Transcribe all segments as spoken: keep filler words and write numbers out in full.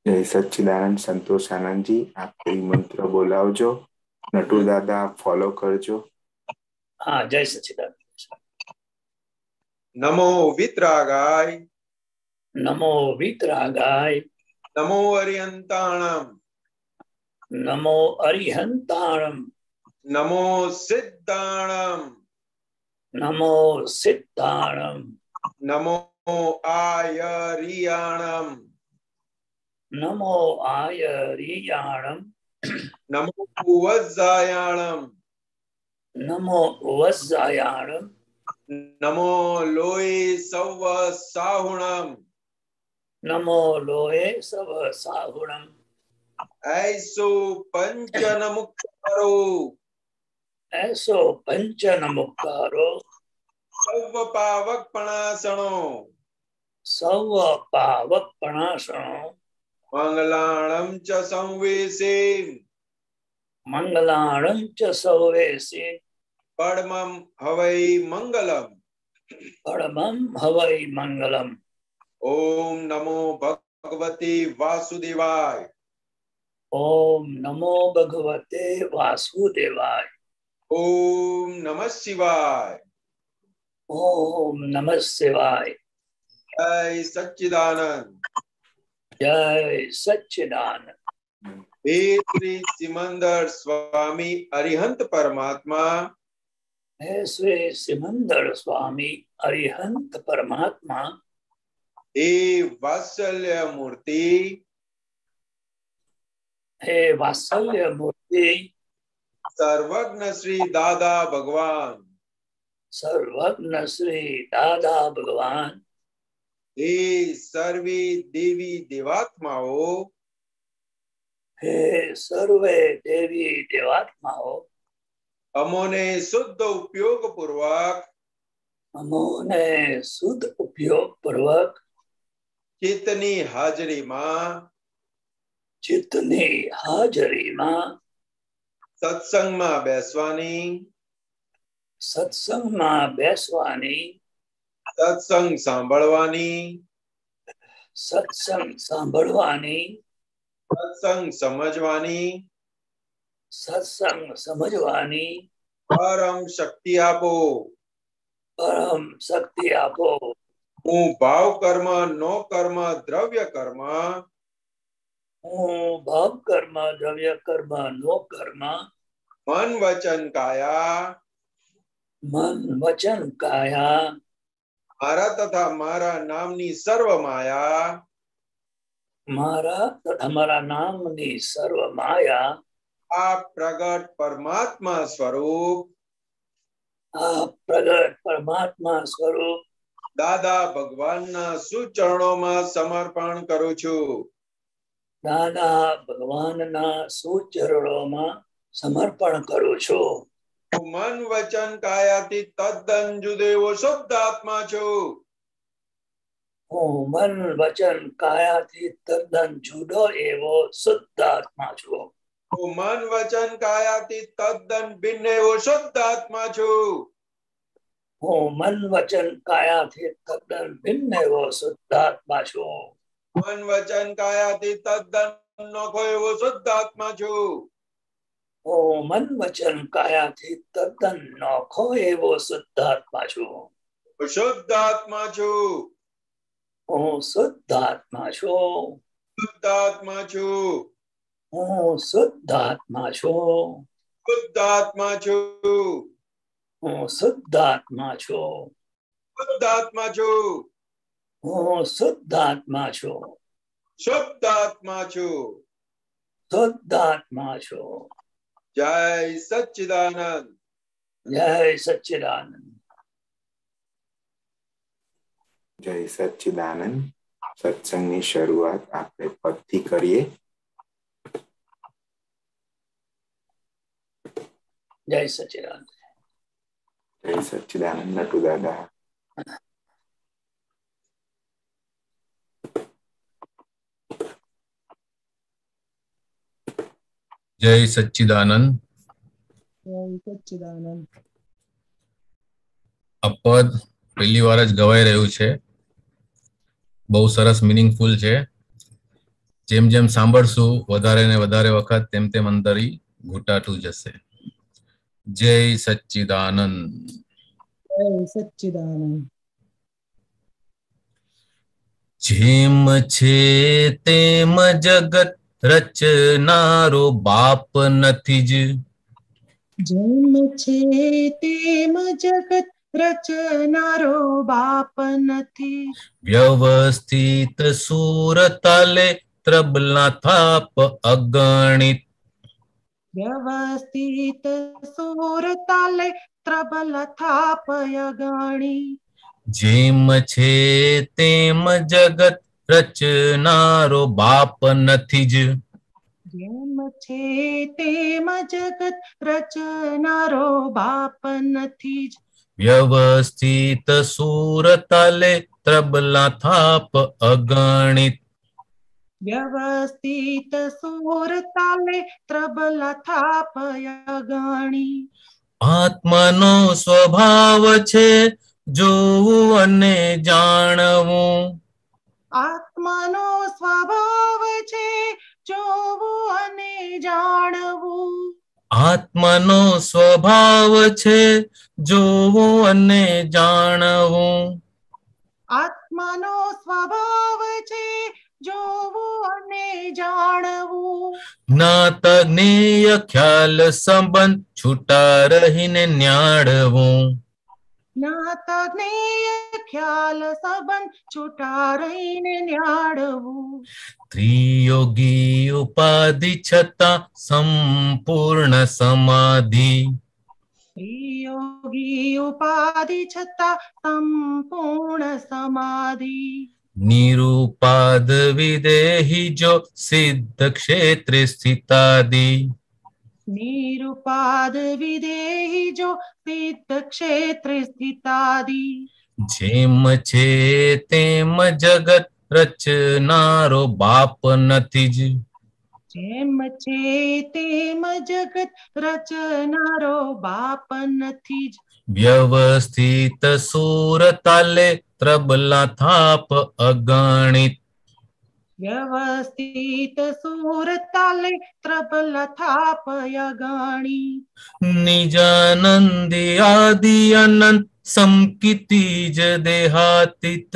जय सच्चिदानंद संतोष आनंद जी, आप कोई मंत्र बोलावजो। नटू दादा आप फॉलो करजो। हाँ, जय सच्चिदानंद। नमो वितरागाय, नमो वीतरागाय, नमो अरिहंताणम, नमो अरिहंताणम, नमो सिद्धाणम, नमो सिद्धाणम, नमो आयरियाणम, नमो आयरियाणम, नमो वज्जायाणम, नमो वज्जायाणम, नमो लोय सव साहुणम, नमो लोहे सव साहुणम, ऐसो पंचन मुक्तारो, ऐसो पंचन मुक्तारो, सव पावक पणासणो, सव पावक प्रणाशनो, मंगलाणम च संवेशे, मंगलाणं च सौवेशे, परमं हवै मंगलम। परमं हवै मंगलम। ओम नमो भगवते वासुदेवाय। ओम नमो भगवते वासुदेवाय। ओम नमः शिवाय। ओम नमः शिवाय। जय सच्चिदानंद। जय सच्चिदानंद। हे श्री सिमंदर स्वामी अरिहंत परमात्मा, हे श्री सिमंदर स्वामी अरिहंत परमात्मा, हे वात्सल्य मूर्ति, हे वात्सल्य मूर्ति, सर्वज्ञ श्री दादा भगवान, सर्वज्ञ श्री दादा भगवान, हे सर्वे देवी देवात्माओं, हे सर्वे देवी देवात्माओं, अमोने शुद्ध उपयोग पूर्वक, अमोने शुद्ध उपयोग पूर्वक, चेतनी हाजरी मां, चित्तनी हाजरी मां, सत्संग मां बेसवानी, सत्संग मां बेसवानी, सत्संग सांभळवानी, सत्संग सांभळवानी, सत्संग समझवानी, सत्संग समझवानी, परम शक्ति आपो, परम शक्ति आपो। हूँ भाव कर्म नो कर्म द्रव्य कर्म, हूँ भाव कर्म द्रव्य कर्म नो कर्म, मन वचन काया, मन वचन काया, मारा तथा मारा नामनी सर्व माया, मारा तथा मारा नामनी सर्व माया, आप प्रगट परमात्मा स्वरूप, आप प्रगट परमात्मा स्वरूप, दादा भगवान ना सुचरणों में समर्पण करू छू। दादा भगवान ना सुचरणों में समर्पण करू छू। मन वचन कायाથી તદ્દન જુદેવો શુદ્ધ આત્મા છું। હું મન વચન કાયાથી તદ્દન જુદો એવો શુદ્ધ આત્મા છું। હું મન વચન કાયાથી તદ્દન ભિન્ન એવો શુદ્ધ આત્મા છું। હું મન વચન કાયાથી તદ્દન ભિન્ન એવો શુદ્ધ આત્મા છું। મન વચન કાયાથી તદ્દન નોખો એવો શુદ્ધ આત્મા છું। હું મન વચન કાયાથી તદ્દન નોખો એવો શુદ્ધ આત્મા છું। શુદ્ધ આત્મા છું। હું શુદ્ધ આત્મા છું। શુદ્ધ આત્મા છું। હું શુદ્ધ આત્મા છું। શુદ્ધ આત્મા છું। હું શુદ્ધ આત્મા છું। શુદ્ધ આત્મા છું। હું શુદ્ધ આત્મા છું। શુદ્ધ આત્મા છું। શુદ્ધ આત્મા છું। જય સચ્ચિદાનંદ। જય સચ્ચિદાનંદ। जय सच्चिदानंद। सत्संगनी शरूआत आपणे पदथी करीए। जय सच्चिदानंद। जय सच्चिदानंद। नटू दादा। जय सच्चिदानंद। जय सच्चिदानंद। आ पद पहली वार ज गवाई रह्यु छे। बहु सरस मीनिंगफुल छे। જેમ જેમ સાંભળશું વધારે ને વધારે વખત તેમ તેમ અંદર ઈ ઘૂંટાતું જશે. જય સચ્ચિદાનંદ. જય સચ્ચિદાનંદ. જેમ છે તેમ જગત રચનારો બાપ નથી જ. જેમ છે તેમ જગત રચનારો બાપ નથી. વ્યવસ્થિત સુર તાલે ત્રબલા થાપ અગણિત. વ્યવસ્થિત સુર તાલે ત્રબલ થાપ અગણિત. જેમ છે તેમ જગત રચનારો બાપ નથી જ. જેમ છે તેમ જગત રચનારો બાપ નથી જ. વ્યવસ્થિત સુર તાલે ત્રબલા થાપ અગણિત. વ્યવસ્થિત સુર તાલે ત્રબલ થાપ અગણિત. આત્માનો સ્વભાવ છે જોવું અને જાણવું. આત્માનો સ્વભાવ છે જોવું અને જાણવું. આત્માનો સ્વભાવ છે જોવું અને જાણવું. આત્માનો સ્વભાવ છે જોવું અને જાણવું. જ્ઞાત જ્ઞેય ખ્યાલ સંબંધ છૂટા રહીને ન્યાડવું. જ્ઞાત જ્ઞેય ખ્યાલ સંબંધ છૂટા રહીને ન્યાડવું. ત્રિયોગી ઉપાધિ છતાં સંપૂર્ણ સમાધિ. ત્રિયોગી ઉપાધિ છતાં સંપૂર્ણ સમાધિ. નિરુપાદ વિદેહી જો સિદ્ધ ક્ષેત્રે સ્થિતાદિ. નિરુપાદ વિદેહી જો સિદ્ધ ક્ષેત્રે સ્થિતાદિ. જેમ છે તેમ જગત રચનારો બાપ નથી જ. જેમ છે તેમ જગત રચનારો બાપ નથી જ. વ્યવસ્થિત સુર તાલે ત્રબલા થાપ અગણિત. વ્યવસ્થિત સુર તાલે ત્રબલ થાપ અગણિત. નિજાનંદી આદિ અનંત સમકિતિ જ દેહાતીત.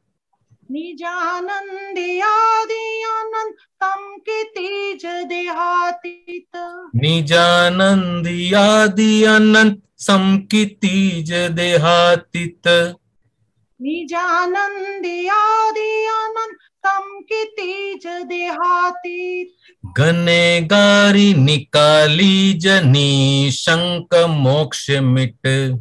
નિજાનંદી આદિ અનંત સમકિતિ જ દેહાતીત. નિજાનંદી આદિ અનંત સમકિતિ જ દેહાતીત. નિજાનંદી આદિ અનંત સમકિતિ જ દેહાતીત. ગનેગારી નિકાલી જ નિશંક મોક્ષ મિટ.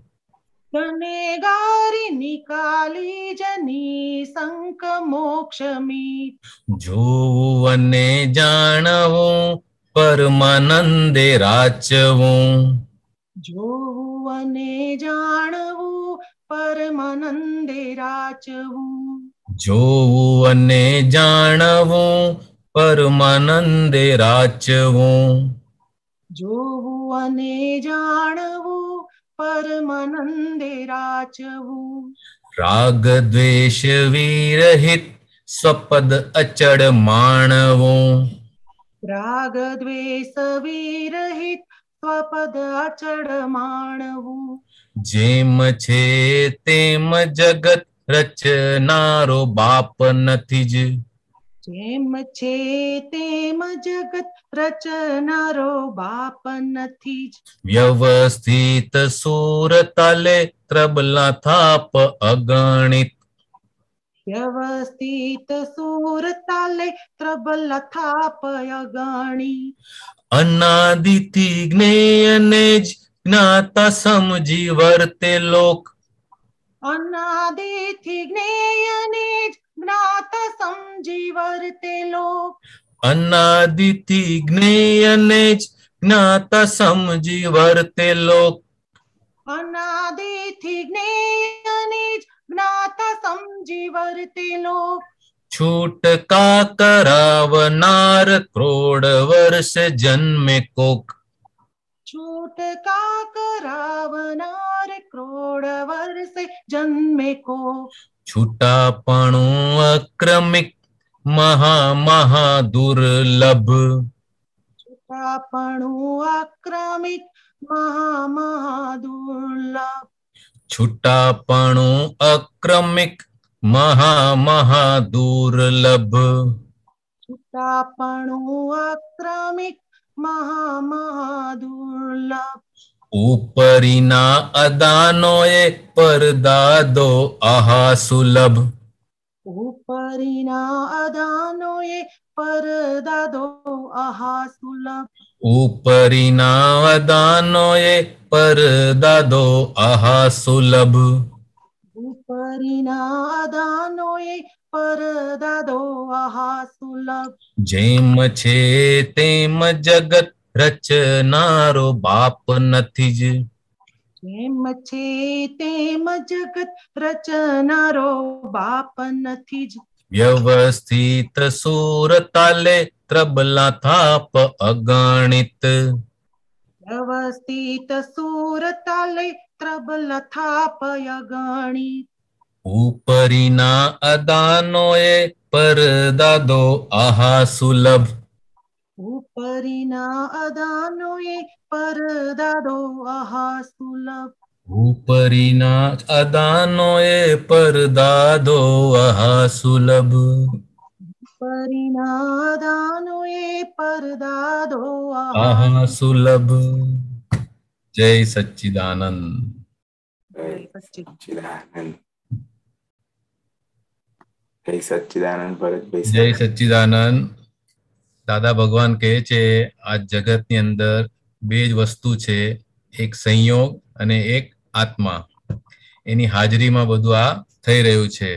ગનેગારી નિકાલી જ નિશંક મોક્ષ મિત. જોવું અને જાણવું પરમાનંદે રાચવું. જોવું અને જાણવું પરમાનંદે રાચવું. જોવું અને જાણવું પરમાનંદે રાચવું. જોવું અને જાણવું પરમાનંદે રાચવું. રાગ દ્વેષ વિરહિત સ્વપદ અચળ માણવું. રાગ દ્વેષ વિરહિત સ્વપદ અચળ માણવું. જેમ છે તેમ જગત રચનારો બાપ નથી જ. જેમ છે તેમ જગત રચનારો બાપ નથી જ. વ્યવસ્થિત સુર તાલે ત્રબલા થાપ અગણિત. વ્યવસ્થિત સુર તાલે ત્રબલ થાપ અગણિત. અનાદિથી જ્ઞેયને જ જ્ઞાતા સમજી વર્તે લોક. અનાદિથી જ્ઞેયને જ જ્ઞાત સમજી વર્તે લોક. અનાદિથી જ્ઞેયને જ જ્ઞાતા સમજી વર્તે લોક. અનાદિથી જ્ઞેયને જ જ્ઞાત સમજી વર્તે લોક. છૂટકા કરાવનાર ક્રોડ વર્ષ જન્મે કોક. છૂટકા કરાવનાર ક્રોડ વર્ષે જન્મે કોક. છૂટાપણું અક્રમિક મહા મહા દુર્લભ. છૂટાપણું આક્રમિક મહા મહા દુર્લભ. છૂટાપણું અક્રમિક મહા મહા દુર્લભ. છૂટાપણું આક્રમિક મહા મહા દુર્લભ. ઉપરીના અદાનોએ પરદાદો આહા સુલભ. ઉપરીના અદાનોએ પરદાદો આહા સુલભ. ઉપરીના અદાનોએ પરદાદો આહા સુલભ. ઉપરીના અદાનોએ પરદાદો આહા સુલભ. જેમ છે તેમ જગત રચનારો બાપ નથી જ. જેમ છે તેમ જગત રચનારો બાપ નથી જ. વ્યવસ્થિત સુર તાલે ત્રબલા થાપ અગણિત. વ્યવસ્થિત સુર તાલે ત્રબલ થાપ અગણિત. ઉપરીના અદાનોએ પરદાદો આહા સુલભ. ઉપરીના અદાનોએ પરદાદો આહા સુલભ. ઉપરીના અદાનોએ પરદાદો આહા સુલભ. ઉપરીના અદાનોએ પરદાદો આહા સુલભ. જય સચ્ચિદાનંદ. જય સચ્ચિદાનંદ. જય સચ્ચિદાનંદ ભરતભાઈ. જય સચ્ચિદાનંદ. દાદા ભગવાન કહે છે આ જગતની અંદર બે જ વસ્તુ છે, એક સંયોગ અને એક આત્મા. એની હાજરીમાં બધું આ થઈ રહ્યું છે.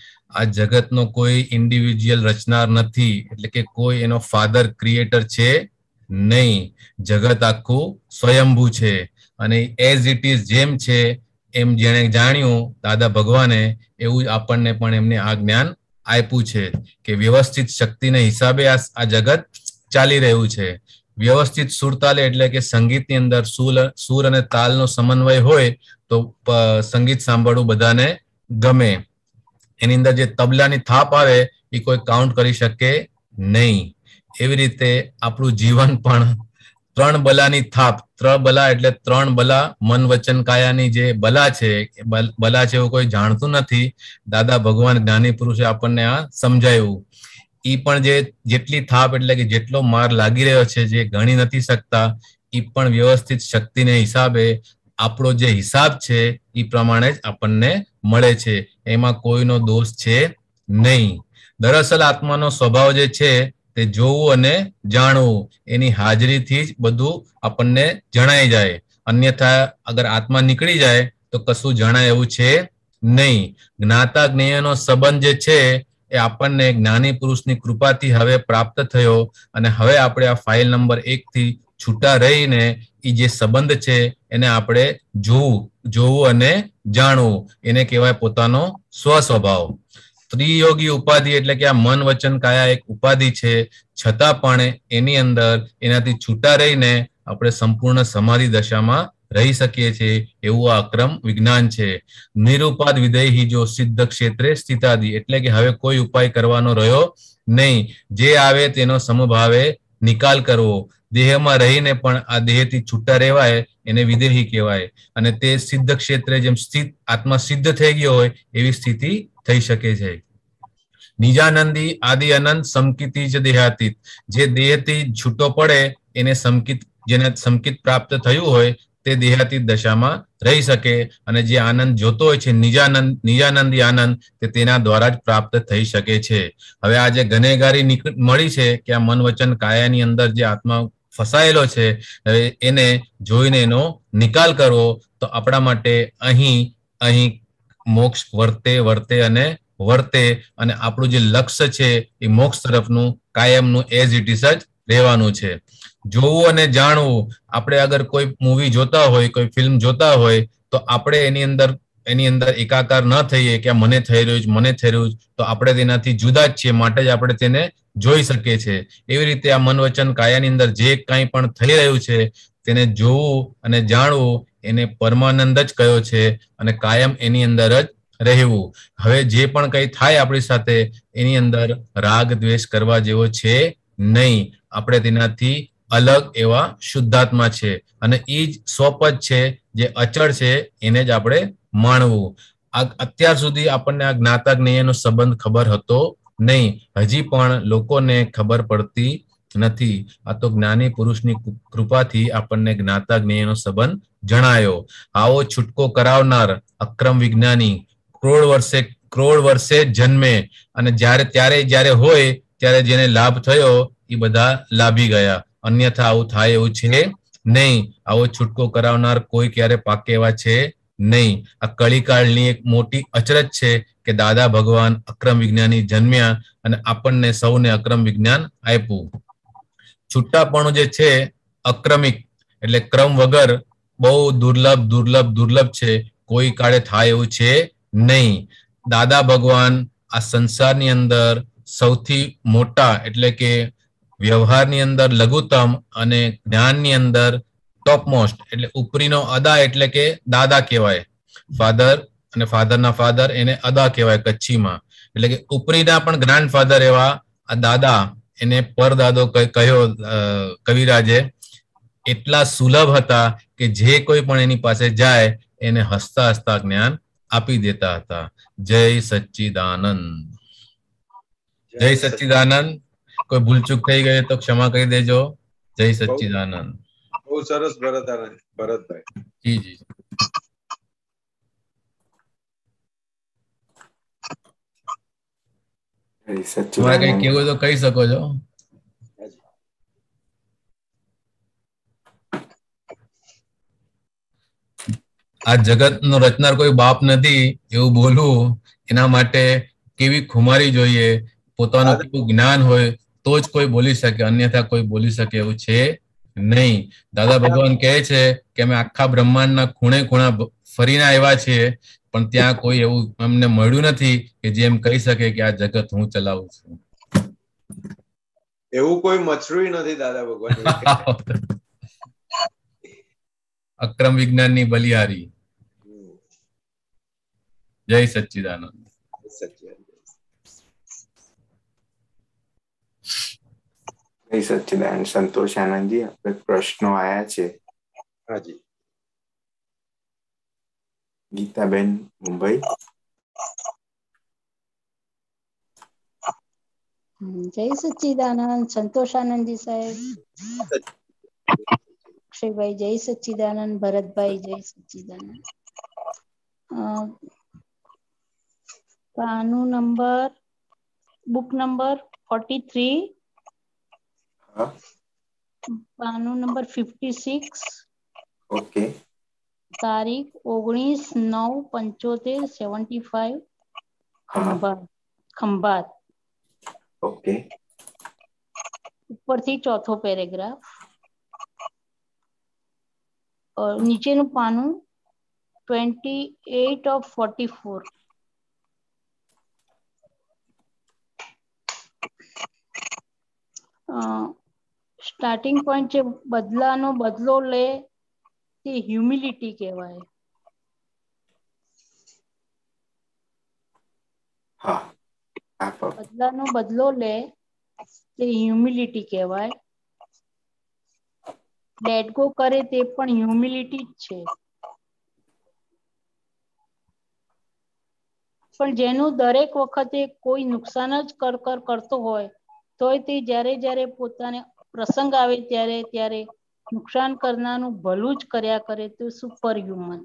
આ જગતનો કોઈ ઇન્ડિવિજ્યુઅલ રચનાર નથી, એટલે કે કોઈ એનો ફાધર ક્રિએટર છે નહીં. જગત આખું સ્વયંભૂ છે અને એઝ ઇટ ઇઝ જેમ છે એમ જેણે જાણ્યું દાદા ભગવાને, એવું જ આપણને પણ એમને આ જ્ઞાન આપ્યું છે કે વ્યવસ્થિત શક્તિને હિસાબે આ આ જગત ચાલી રહ્યું છે. વ્યવસ્થિત સુરતાલ એટલે કે સંગીતની અંદર સુર સુર અને તાલનો સમન્વય હોય તો સંગીત સાંભળવું બધાને ગમે. એની અંદર જે તબલાની થાપ આવે એ કોઈ કાઉન્ટ કરી શકે નહીં. એવી રીતે આપણું જીવન પણ ત્રણ બલાની થાપ. ત્રણ બલા એટલે ત્રણ બલા, મન વચન કાયાની જે બલા છે, બલા છે એવું કોઈ જાણતું નથી. દાદા ભગવાન જ્ઞાની પુરુષે આપણને આ સમજાયું. ઈ પણ જે જેટલી થાપ એટલે કે જેટલો માર લાગી રહ્યો છે, જે ગણી નથી શકતા, ઈ પણ વ્યવસ્થિત શક્તિને હિસાબે આપણો જે હિસાબ છે એ પ્રમાણે જ આપણને મળે છે. એમાં કોઈનો દોષ છે નહીં. દરઅસલ આત્માનો સ્વભાવ જે છે તે જોવું અને જાણવું, એની હાજરીથી જ બધું આપણને જણાઈ જાય. અન્યથા અગર આત્મા નીકળી જાય તો કશું જણાય એવું છે નહીં. જ્ઞાતા જ્ઞેયનો સંબંધ જે છે એ આપણને જ્ઞાની પુરુષની કૃપાથી હવે પ્રાપ્ત થયો અને હવે આપણે આ ફાઇલ નંબર એક થી છૂટા રહીને એ જે સંબંધ છે એને આપણે જોવું જોવું અને જાણવું. એને કહેવાય પોતાનો સ્વ સ્વભાવ. ત્રિયોગી ઉપાધિ એટલે કે આ મન વચન કાયા એક ઉપાધિ છે, છતાં પણ એની અંદર એનાથી છૂટા રહીને આપણે સંપૂર્ણ સમાધિ દશામાં રહી શકીએ છીએ. એવું આ અક્રમ વિજ્ઞાન છે. નિરુપાદ વિધેયી જો સિદ્ધ ક્ષેત્રે સ્થિતાદિ એટલે કે હવે કોઈ ઉપાય કરવાનો રહ્યો નહીં. જે આવે તેનો સમભાવે નિકાલ કરવો. દેહમાં રહીને પણ આ દેહથી છૂટા રહેવાય એને વિદેહી કહેવાય. અને તે સિદ્ધ ક્ષેત્રે જેમ સ્થિત આત્મા સિદ્ધ થઈ ગયો હોય એવી સ્થિતિ થઈ શકે છે. નિજાનંદી આદિ અનંત સમકિતિ જ દેહાતીત. જે દેહથી છૂટો પડે એને સમકિત, જેને સમકિત પ્રાપ્ત થયું હોય તે દેહાતીત દશામાં રહી શકે. અને જે આનંદ જોતો હોય છે નિજાનંદ નિજાનંદી આનંદ, તે તેના દ્વારા જ પ્રાપ્ત થઈ શકે છે. હવે આ જે ગનેગારી મળી છે કે આ મન વચન કાયાની અંદર જે આત્મા ફસાયેલો છે, હવે એને જોઈને એનો નિકાલ કરવો તો આપણા માટે અહીં અહીં મોક્ષ વર્તે વર્તે અને વર્તે અને આપણું જે લક્ષ્ય છે એ મોક્ષ તરફનું કાયમનું એઝ ઇટ ઇઝ જ રહેવાનું છે. જોવું અને જાણવું. આપણે અગર કોઈ મૂવી જોતા હોય, કોઈ ફિલ્મ જોતા હોય તો આપણે એની અંદર એની અંદર એકાકાર ન થઈએ કે મને થઈ રહ્યું છે મને થઈ રહ્યું છે, તો આપણે તેનાથી જુદા જ છીએ, માટે જ આપણે તેને જોઈ શકીએ છીએ. એવી રીતે આ મન વચન કાયાની અંદર જે કંઈ પણ થઈ રહ્યું છે તેને જોવું અને જાણવું એને પરમાનંદ જ કયો છે અને કાયમ એની અંદર જ રહેવું. હવે જે પણ કઈ થાય આપણી સાથે એની અંદર રાગ દ્વેષ કરવા જેવો છે નહીં. આપણે તેનાથી અલગ એવા શુદ્ધાત્મા છે અને એ જ સ્વપદ છે જે અચળ છે એને જ આપણે માણવું. આ અત્યાર સુધી આપણને આ જ્ઞાતા જ્ઞેયનો સંબંધ ખબર હતો નહીં. હજી પણ લોકોને ખબર પડતી નથી. આ તો જ્ઞાની પુરુષની કૃપાથી આપણને જ્ઞાતા જ્ઞેયનો સંબંધ જણાયો. આવો છૂટકો કરાવનાર અક્રમ વિજ્ઞાની કરોડ વર્ષે કરોડ વર્ષે જન્મે અને જ્યારે ત્યારે જ્યારે હોય ત્યારે જેને લાભ થયો એ બધા લાભી ગયા. અન્યથા આવું થાય એવું છે નહીં. આવો છૂટકો કરાવનાર કોઈ ક્યારે પાકે એવા છે નહીં. આ કળીકાળની એક મોટી અચરજ છે કે દાદા ભગવાન અક્રમ વિજ્ઞાની જન્મ્યા અને આપણને સૌને અક્રમ વિજ્ઞાન આપ્યું. છૂટાપણું જે છે અક્રમિક એટલે ક્રમ વગર બહુ દુર્લભ દુર્લભ દુર્લભ છે. કોઈ કાળે થાય એવું છે નહીં. દાદા ભગવાન આ સંસારની અંદર સૌથી મોટા એટલે કે વ્યવહારની અંદર લઘુત્તમ અને જ્ઞાનની અંદર ટોપમોસ્ટ એટલે ઉપરીનો અદા એટલે કે દાદા કહેવાય. ફાધર અને ફાધરના ફાધર એને અદા કહેવાય કચ્છીમાં. એટલે કે ઉપરીના પણ ગ્રાન્ડ ફાધર એવા આ દાદા એને પરદાદો કહ્યો કવિરાજે. એટલા સુલભ હતા કે જે કોઈ પણ એની પાસે જાય એને હસતા હસતા જ્ઞાન આપી દેતા હતા. જય સચ્ચિદાનંદ. જય સચ્ચિદાનંદ. કોઈ ભૂલચૂક થઈ ગઈ તો ક્ષમા કરી દેજો. જય સચ્ચિદાનંદ. બહુ સરસ ભરત ભરતભાઈ. જી જી. તમારે કઈ કેવું તો કહી શકો છો. આ જગત નો રચનાર કોઈ બાપ નથી એવું બોલવું એના માટે કેવી ખુમારી જોઈએ, પોતાનું કેવું જ્ઞાન હોય તો જ કોઈ બોલી શકે, અન્યથા કોઈ બોલી શકે એવું છે નહીં. દાદા ભગવાન કહે છે કે અમે આખા બ્રહ્માંડના ખૂણે ખૂણા ફરીને આવ્યા છીએ પણ ત્યાં કોઈ એવું અમને મળ્યું નથી કે જે એમ કહી શકે કે આ જગત હું ચલાવું છું. એવું કોઈ મચરું નથી દાદા ભગવાન. અક્રમ વિજ્ઞાનની બલિહારી. જય સચ્ચિદાનંદ. જય સચ્ચિદાનંદ. સંતોષ આનંદજી, આપણે પ્રશ્નો આયા છે. હાજી. ગીતાબેન મુંબઈ. જય સચ્ચિદાનંદ. સંતોષ આનંદજી સાહેબ. અક્ષયભાઈ જય સચ્ચિદાનંદ. ભરતભાઈ જય સચ્ચિદાનંદ. પાનું number book number forty three, પાનું નંબર ફિફ્ટી સિક્સ. ઓકે. તારીખ ઓગણીસ નવ પંચોતેર seventy five. Khambhat. Khambhat. Okay. ઉપરથી ચોથો પેરેગ્રાફ. નીચેનું પાનું twenty eight of forty four. Starting point છે બદલાનો બદલો લે તે હ્યુમિલિટી કહેવાય. બદલાનો બદલો લે તે હ્યુમિલિટી કહેવાય. લેટ ગો કરે તે પણ હ્યુમિલિટી જ છે. પણ જેનું દરેક વખતે કોઈ નુકસાન જ કર કર કરતો હોય તોય તે જ્યારે જ્યારે પોતાને પ્રસંગ આવે ત્યારે ત્યારે નુકસાન કરનારનું ભલું જ કર્યા કરે તો સુપર હ્યુમન.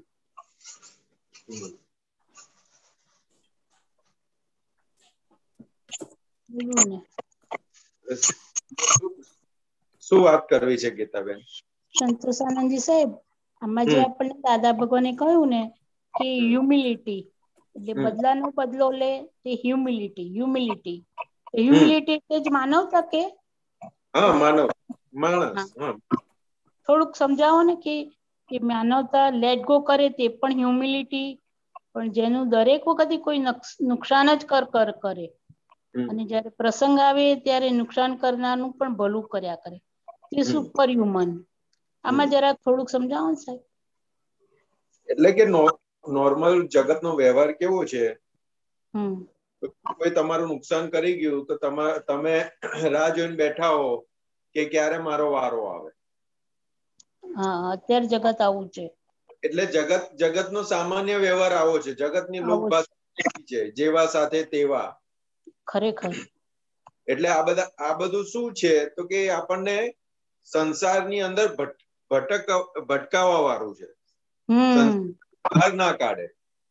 શું વાત કરવી છે ગીતાબેન? સંતોષ આનંદજી સાહેબ, આમાં જે આપણને દાદા ભગવાને કહ્યું ને કે હ્યુમિલિટી એટલે બદલાનો બદલો લે તે હ્યુમિલિટી. હ્યુમિલિટી હ્યુમિલિટી એટલે જ માનવતા કે? હા, માનવ માણસ. થોડુંક સમજાવો ને કે માનવતા લેટ ગો કરે તે પણ હ્યુમિલિટી, પણ જેનું દરેક વખતે કોઈ નુકસાન જ કર કર કરે અને જયારે પ્રસંગ આવે ત્યારે નુકસાન કરનારનું પણ ભલું કર્યા કરે તે સુપર હ્યુમન. આમાં જરા થોડુંક સમજાવો ને સાહેબ. એટલે કે નોર્મલ જગતનો વ્યવહાર કેવો છે, હમ કોઈ તમારું નુકસાન કરી ગયું તો તમા તમે રાહ જોઈને બેઠા હો કે ક્યારે મારો વારો આવે. હા અત્યારે જગત આવું છે. એટલે જગત જગતનો સામાન્ય વ્યવહાર આવો છે. જગતની આવો છે. લોકભાષા છે જેવા સાથે તેવા. ખરેખર. એટલે આ બધા આ બધું શું છે તો કે આપણને સંસારની અંદર ભટ ભટક ભટકાવવા વાળું છે. હમ બહાર ના કાઢે.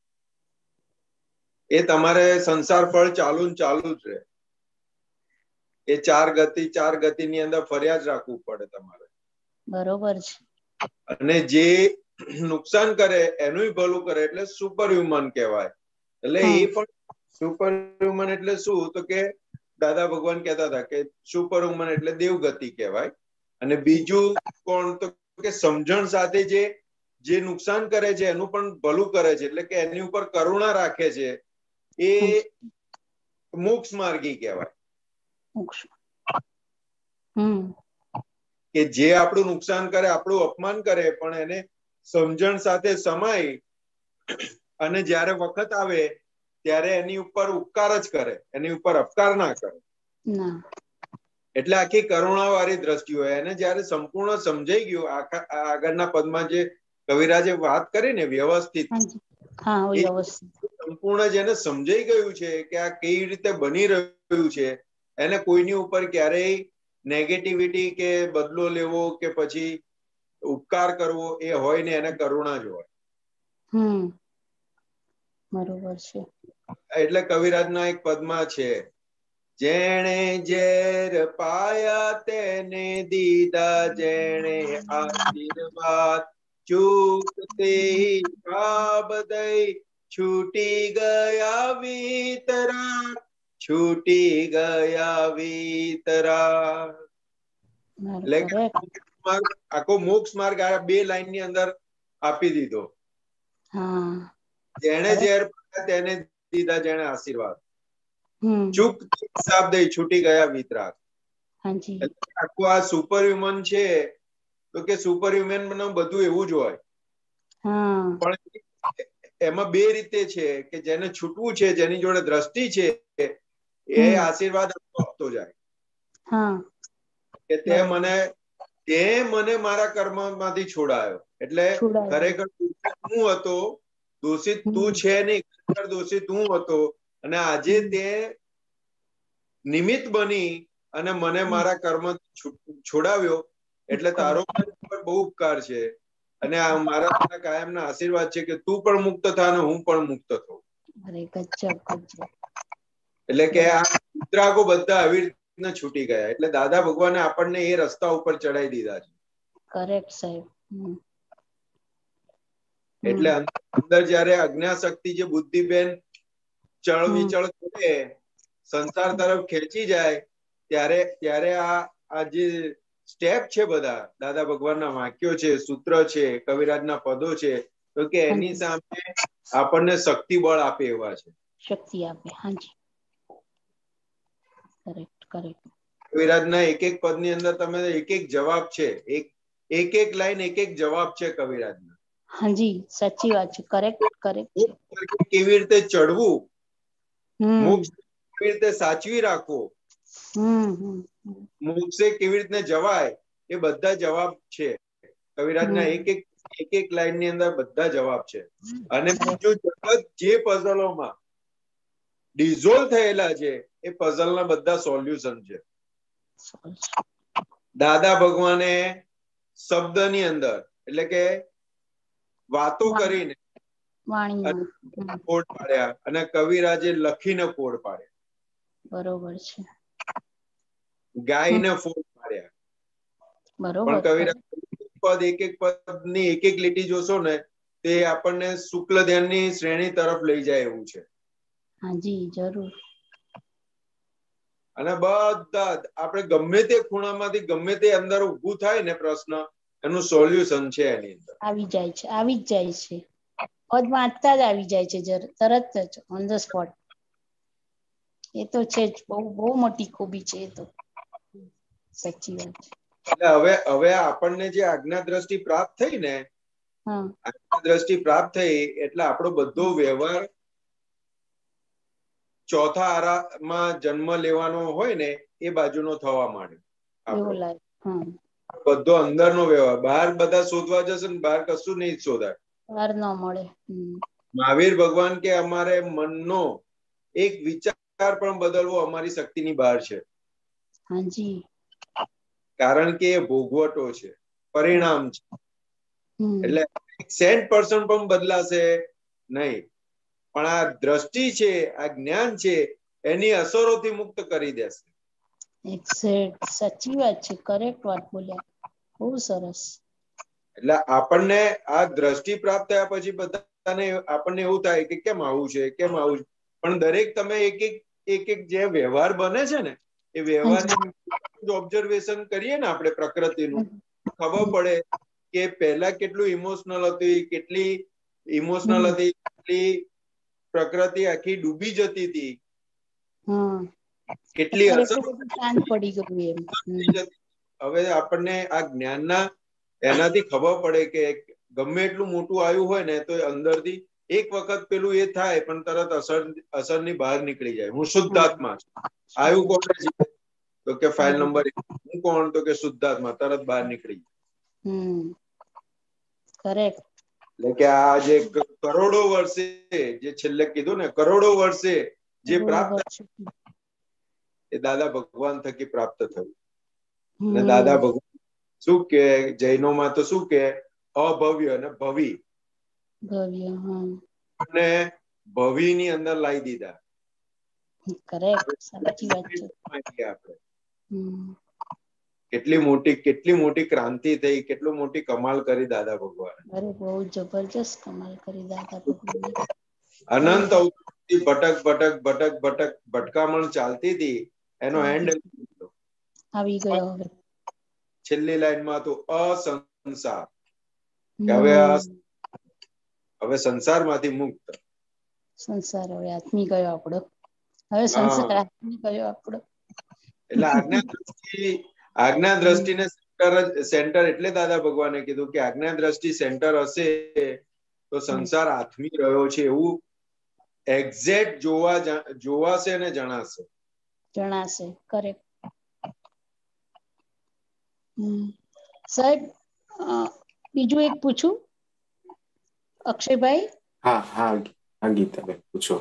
એ તમારે સંસાર ફળ ચાલુ ને ચાલુ જ રહે. એ ચાર ગતિ ચાર ગતિની અંદર ફરિયાદ રાખવું પડે તમારે. બરોબર છે. અને જે નુકસાન કરે એનું ભલું કરે એટલે સુપર હ્યુમન કહેવાય. એટલે એ પણ સુપર હ્યુમન એટલે શું તો કે દાદા ભગવાન કહેતા હતા કે સુપર હ્યુમન એટલે દેવગતિ કહેવાય. અને બીજું કોણ તો કે સમજણ સાથે જે જે નુકસાન કરે છે એનું પણ ભલું કરે છે, એટલે કે એની ઉપર કરુણા રાખે છે, એ મોક્ષ માર્ગી કહેવાય. હમ કે જે આપણું નુકસાન કરે, આપણું અપમાન કરે, પણ એને સમજણ સાથે સમાય અને જ્યારે વખત આવે ત્યારે એની ઉપર ઉપકાર જ કરે, એની ઉપર અપકાર ના કરે. ના. એટલે આખી કરુણા વાળી દ્રષ્ટિ હોય. એને જયારે સંપૂર્ણ સમજાઈ ગયું, આખા આગળના પદમાં જે કવિરાજે વાત કરી ને વ્યવસ્થિત, હા વ્યવસ્થિત સંપૂર્ણ જેને સમજાઈ ગયું છે કે આ કેવી રીતે બની રહ્યું છે, એને કોઈની ઉપર ક્યારેય નેગેટિવિટી કે બદલો લેવો કે પછી ઉપકાર કરવો એ હોય ને, એને કરુણા જ હોય. હમ બરોબર છે. એટલે કવિરાજના એક પદમાં છે, જેણે ઝેર પાયા તેને દીધા જેણે આશીર્વાદ, ચૂકતી બદઈ છૂટી ગયા વિતરા, છૂટી ગયા વિતરા. એટલે આખો મોક્ષ માર્ગ આ બે લાઈન ની અંદર આપી દીધો. હા. જેણે ઝેર પાયા તેને દીધા જેણે આશીર્વાદ, હમ ચૂક હિસાબ દઈ છૂટી ગયા વિતરાગ. હાજી. આખું આ સુપર હ્યુમન છે તો કે સુપર હ્યુમન બધું એવું જ હોય. હા. પણ એમાં બે રીતે છે કે જેને છૂટવું છે, જેની જોડે દ્રષ્ટિ છે, એ આશીર્વાદ આપતો જાય. હા. કે તે મને તે મને મારા કર્મમાંથી છોડાયો. એટલે ખરેખર હું હતો દોષિત, તું છે નહીં, ખરેખર દોષિત હું હતો. અને આજે તે નિમિત્ત બની અને મને મારા કર્મ છોડાવ્યો. એટલે તારો બહુ ઉપકાર છે. અને આ મારા કાયમના આશીર્વાદ છે કે તું પણ મુક્ત થા અને હું પણ મુક્ત થઉં. અરે ગજબ ગજબ. એટલે કે આ વિતરાગો બધા આવી રીતના છૂટી ગયા. એટલે દાદા ભગવાને આપણને એ રસ્તા ઉપર ચડાવી દીધા છે. કરેક્ટ સાહેબ. એટલે અંદર જયારે અજ્ઞા શક્તિ જે બુદ્ધિબેન ચળ વિચળ કરે, સંસાર તરફ ખેંચી જાય, ત્યારે ત્યારે આ આ જે સ્ટેપ છે બધા દાદા ભગવાનના વાક્યો છે, સૂત્ર છે, કવિરાજના પદો છે, તો કે એની સામે આપણને શક્તિ બળ આપે એવા છે. શક્તિ આપે. હાજી. Correct correct. કવિરાજના એક એક પદની અંદર તમે એક એક જવાબ છે, એક એક એક લાઈન એક એક જવાબ છે કવિરાજના. હાજી સાચી વાત છે. કરેક્ટ કરેક્ટ છે. કેવી રીતે ચડવું, હમ મોક્ષ કેવી રીતે સાચવી રાખવો, હમ મોક્ષે કેવી રીતે જવાય, એ બધા જવાબ છે કવિરાજના. એક એક એક એક લાઈન ની અંદર બધા જવાબ છે. અને બીજું જગત જે પઝલોમાં ડિઝોલ્વ થયેલા છે એ પઝલના બધા સોલ્યુશન છે. દાદા ભગવાને શબ્દની અંદર એટલે કે વાતો કરીને કોડ પાડ્યા અને કવિરાજે લખીને કોડ પાડ્યા. બરોબર છે. ગાયને ફોડ પાડ્યા. પણ કવિરાજ પદ એક એક પદ ની એક એક લીટી જોશો ને તે આપણને શુક્લ ધ્યાનની શ્રેણી તરફ લઈ જાય એવું છે. હાજી જરૂર. અને બધા આપણે ગમે તે ખૂણામાંથી ગમે તે અંદર ઉભું થાય ને પ્રશ્ન, એનું સોલ્યુશન છે એની અંદર. આવી જાય છે આવી જ જાય છે. પદ વાંચતા જ આવી જાય છે તરત જ ઓન ધ સ્પોટ. એ તો છે જ. બહુ બહુ મોટી ખૂબી છે એ તો. સાચી વાત છે. એટલે હવે હવે આપણને જે આજ્ઞા દ્રષ્ટિ પ્રાપ્ત થઈ ને આજ્ઞા દ્રષ્ટિ પ્રાપ્ત થઈ એટલે આપણો બધો વ્યવહાર ચોથા આરામાં જન્મ લેવાનો હોય ને એ બાજુનો થવા માંડ્યો. બધો અંદરનો વ્યવહાર, બહાર બધા શોધવા જશે ને બહાર કશું નહીં શોધાય, બહાર ન મળે. મહાવીર ભગવાન કે અમારે મનનો એક વિચાર પણ બદલવો અમારી શક્તિની બહાર છે. હાજી. કારણ કે એ ભોગવટો છે, પરિણામ છે. એટલે સેન્ટ પર્સન્ટ પણ બદલાશે નહીં, પણ આ દ્રષ્ટિ છે, આ જ્ઞાન છે, એની અસરોથી મુક્ત કરી દેશે. એક્ઝેક્ટ, સાચી વાત છે, કરેક્ટ વાત બોલ્યા, બહુ સરસ. એટલે આપણને આ દ્રષ્ટિ પ્રાપ્ત થયા પછી બધાને આપણને એવું થાય કે કેમ આવું છે, કેમ આવું છે, પણ દરેક તમે એક એક એક એક જે વ્યવહાર બને છે ને એ વ્યવહારની ઓબ્ઝર્વેશન કરીએ ને આપણે પ્રકૃતિનું, ખબર પડે કે પહેલા કેટલું ઇમોશનલ હતી, કેટલી ઇમોશનલ હતી, કેટલી પ્રકૃતિ આખી ડૂબી જતી હતી, કેટલી અસર પડી ગયું. હવે આપણને આ જ્ઞાનના એનાથી ખબર પડે કે ગમે એટલું મોટું આવ્યું હોય ને તો અંદરથી એક વખત પેલું એ થાય પણ તરત અસર અસરની બહાર નીકળી જાય. હું શુદ્ધાત્મા છું. આવ્યું કોણ છે તો કે ફાઇલ નંબર, હું કોણ તો કે શુદ્ધાત્મા, તરત બહાર નીકળી જાય. કરેક્ટ. એટલે કે આ જે કરોડો વર્ષે જે છેલ્લે કીધું ને કરોડો વર્ષે જે પ્રાપ્ત એ દાદા ભગવાન થકી પ્રાપ્ત થયું. અને દાદા ભગવાન શું કે જૈનોમાં તો શું કે અભવ્ય અને ભવિ, ભવ્ય અને ભવિ ની અંદર લાવી દીધા. કરેક્ટ, સાચી વાત છે. આપણે કેટલી મોટી કેટલી મોટી ક્રાંતિ થઈ, કેટલી મોટી કમાલ કરી દાદા ભગવાન. અરે બહુ જબરજસ્ત કમાલ કરી દાદા ભગવાન. અનંત અવતારથી ભટક ભટક ભટક ભટક ભટકામણ ચાલતી હતી, એનો એન્ડ આવી ગયો. હવે છેલ્લી લાઈનમાં તો અસંસાર, હવે હવે સંસારમાંથી મુક્ત. સંસાર હવે આત્મી ગયો આપણો, હવે સંસાર આત્મી ગયો આપણો. એટલે આજ્ઞા દ્રષ્ટિ આજ્ઞા દ્રષ્ટિને સેન્ટર સેન્ટર એટલે દાદા ભગવાને કીધું કે આજ્ઞા દ્રષ્ટિ સેન્ટર હશે તો સંસાર આત્મી રહ્યો છે એવું એક્ઝેક્ટ જોવા જોવાશે અને જણાશે. જણાશે, કરેક્ટ. સાહેબ બીજું એક પૂછું અક્ષયભાઈ? હા હા હા ગીતાબેન પૂછો.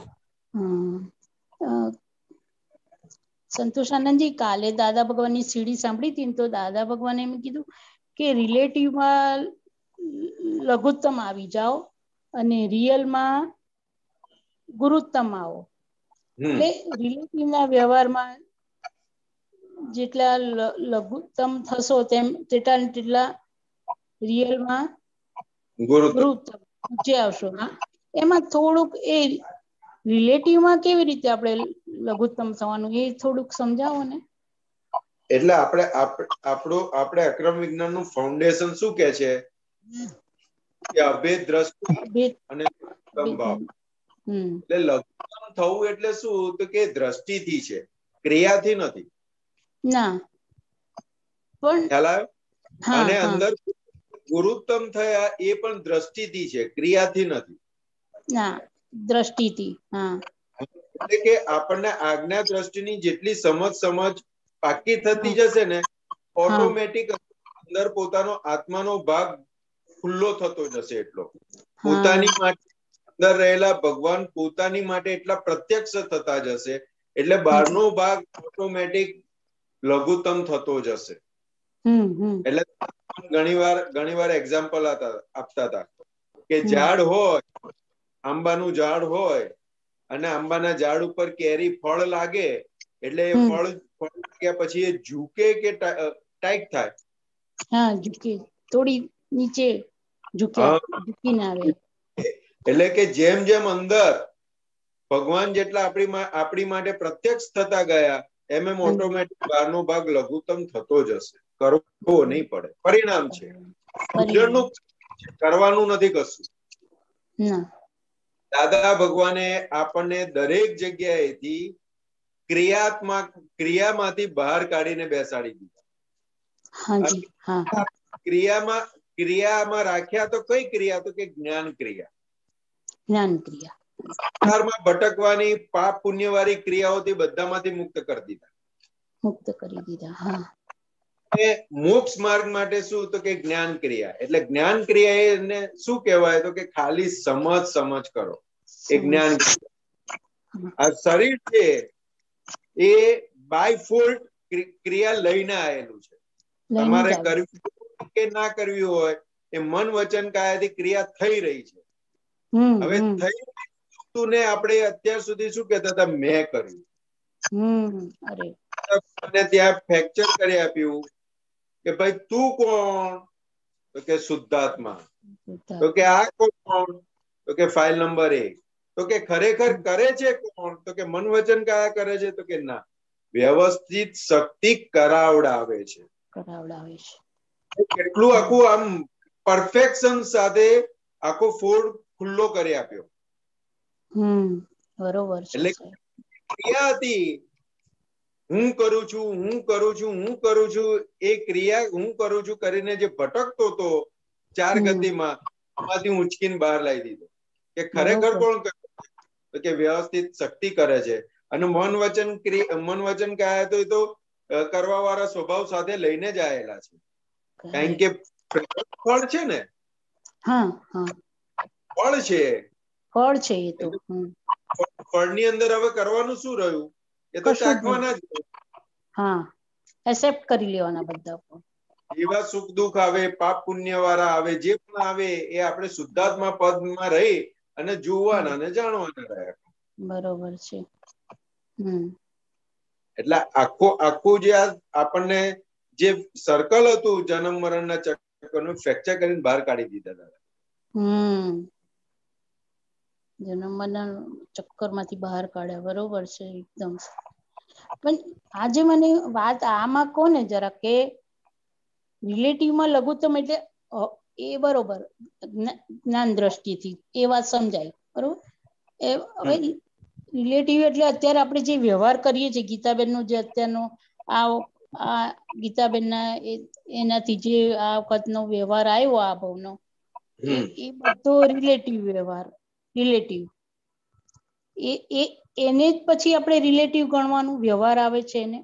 સંતોષાનંદજી, કાલે દાદા ભગવાનની સીડી સાંભળી હતી તો દાદા ભગવાને એમ કીધું કે રિલેટિવમાં લઘુત્તમ આવી જાઓ અને રિયલમાં ગુરુત્તમ આવો. એટલે રિલેટિવના વ્યવહારમાં જેટલા લઘુત્તમ થશો તેમ તેટલા તેટલા રિયલમાં ગુરુત્તમ ઊંચે આવશો. હા, એમાં થોડુંક એ રિલેટિવમાં કેવી રીતે આપણે લઘુત્તમ થવાનું એ થોડુંક સમજાવો ને. એટલે આપણે આપણું આપણે અક્રમ વિજ્ઞાનનું ફાઉન્ડેશન શું કે છે કે અભેદ દ્રષ્ટિ અને લઘુત્તમ ભાવ. એટલે લઘુત્તમ થવું એટલે શું તો કે દ્રષ્ટિથી છે, ક્રિયાથી નથી. ના પણ ખ્યાલ આવ્યો? અને અંદર ગુરુત્તમ થયા એ પણ દ્રષ્ટિથી છે, ક્રિયાથી નથી. ના, દ્રષ્ટિથી. હા, એટલે કે આપણને આજ્ઞા દ્રષ્ટિની જેટલી સમજ સમજ પાકી થતી જશે ને ઓટોમેટિક અંદર પોતાનો આત્માનો ભાગ ખુલ્લો થતો જશે. એટલો પોતાની માટે અંદર રહેલા ભગવાન પોતાની માટે એટલા પ્રત્યક્ષ થતા જશે એટલે બહારનો ભાગ ઓટોમેટિક લઘુત્તમ થતો જશે. એટલે ઘણી વાર ઘણી વાર એક્ઝામ્પલ આપતા હતા કે ઝાડ હોય, આંબાનું ઝાડ હોય અને આંબાના ઝાડ ઉપર કેરી ફળ લાગે એટલે એ ફળ ફળ લાગ્યા પછી એ ઝૂકે કે ટાઈટ થાય? હા, ઝૂકે, થોડી નીચે ઝૂકે, ઝૂકીને આવે. એટલે કે જેમ જેમ અંદર ભગવાન જેટલા આપણી આપણી માટે પ્રત્યક્ષ થતા ગયા એમ એમ ઓટોમેટિક બહારનો ભાગ લઘુત્તમ થતો જશે. કરવો નહીં પડે, પરિણામ છે. કરવાનું નથી કશું. દાદા ભગવાને આપણને દરેક જગ્યાએથી ક્રિયાત્મક ક્રિયામાંથી બહાર કાઢીને બેસાડી દીધા. ક્રિયામાં ક્રિયામાં રાખ્યા તો કઈ ક્રિયા? તો કે જ્ઞાન ક્રિયા. જ્ઞાન ક્રિયા. સંસારમાં ભટકવાની પાપ પુણ્ય વાળી ક્રિયાઓથી બધામાંથી મુક્ત કરી દીધા. મુક્ત કરી દીધા. હા. મોક્ષ માર્ગ માટે શું? તો કે જ્ઞાન ક્રિયા. એટલે જ્ઞાન ક્રિયા એને શું કહેવાય? તો કે ખાલી સમજ સમજ કરો એ જ્ઞાન ક્રિયા. આ શરીર છે એ બાય ફોલ્ટ ક્રિયા લઈને આવેલું છે. તમારે કરવી કે ના કરવી હોય એ મન વચન કાયાથી ક્રિયા થઈ રહી છે. હવે થઈ વસ્તુને આપણે અત્યાર સુધી શું કહેતા હતા? મેં કર્યું. અને ત્યાં ફ્રેક્ચર કરી આપ્યું કે ભાઈ તું કોણ? તો કે શુદ્ધાત્મા. તો કે આ કોણ? તો કે ફાઇલ નંબર એક. તો કે ખરેખર કરે છે કોણ? તો કે મન વચન કાયા કરે છે? તો કે ના, વ્યવસ્થિત શક્તિ કરાવડાવે છે. કરાવડાવે છે. કેટલું આખું આમ પરફેક્શન સાથે આખો ફોડ ખુલ્લો કરી આપ્યો. હમ બરોબર છે. એટલે ક્રિયા હતી હું કરું છું, હું કરું છું, હું કરું છું. એ ક્રિયા હું કરું છું કરીને જે ભટકતો હતો ચાર ગતિમાં, એમાંથી ઉંચકીને બહાર લાવી દીધો. કે ખરેખર કોણ કરે? તો કે વ્યવસ્થિત શક્તિ કરે છે. અને મન વચન મન વચન કાયા તો એ તો કરવા વાળા સ્વભાવ સાથે લઈને જ આવેલા છે. કારણ કે ફળ છે ને. હા હા ફળ છે. ફળ છે એ તો. ફળની અંદર હવે કરવાનું શું રહ્યું? એ તો ચાખવાના જ. હા, એક્સેપ્ટ કરી લેવાના બધા. એવા સુખ દુઃખ આવે, પાપ પુણ્ય વાળા આવે, જે પણ આવે એ આપણે શુદ્ધાત્મા પદમાં રહી અને જોવાના અને જાણવાના રહ્યા. બરોબર છે. હમ એટલે આખો આખું જે આપણને જે સર્કલ હતું જન્મ મરણના ચક્રનું ફ્રેક્ચર કરીને બહાર કાઢી દીધા. હમ જન્મ મરણ ચક્કર માંથી બહાર કાઢ્યા. બરોબર છે એકદમ. પણ આજે મને વાત આમાં કોને જરા કે રિલેટિવમાં લઘુત્તમ એટલે એ બરોબર જ્ઞાન દ્રષ્ટિથી એ વાત સમજાય. બરોબર. એ હવે રિલેટિવ એટલે અત્યારે આપણે જે વ્યવહાર કરીએ છીએ, ગીતાબેન નો જે અત્યારનો આ આ ગીતાબેન ના એનાથી જે આ વખત નો વ્યવહાર આવ્યો આ ભાવનો, એ બધો રિલેટિવ વ્યવહાર. રિલેટિવ એ એ એને જ પછી આપણે રિલેટિવ ગણવાનું. વ્યવહાર આવે છે એને.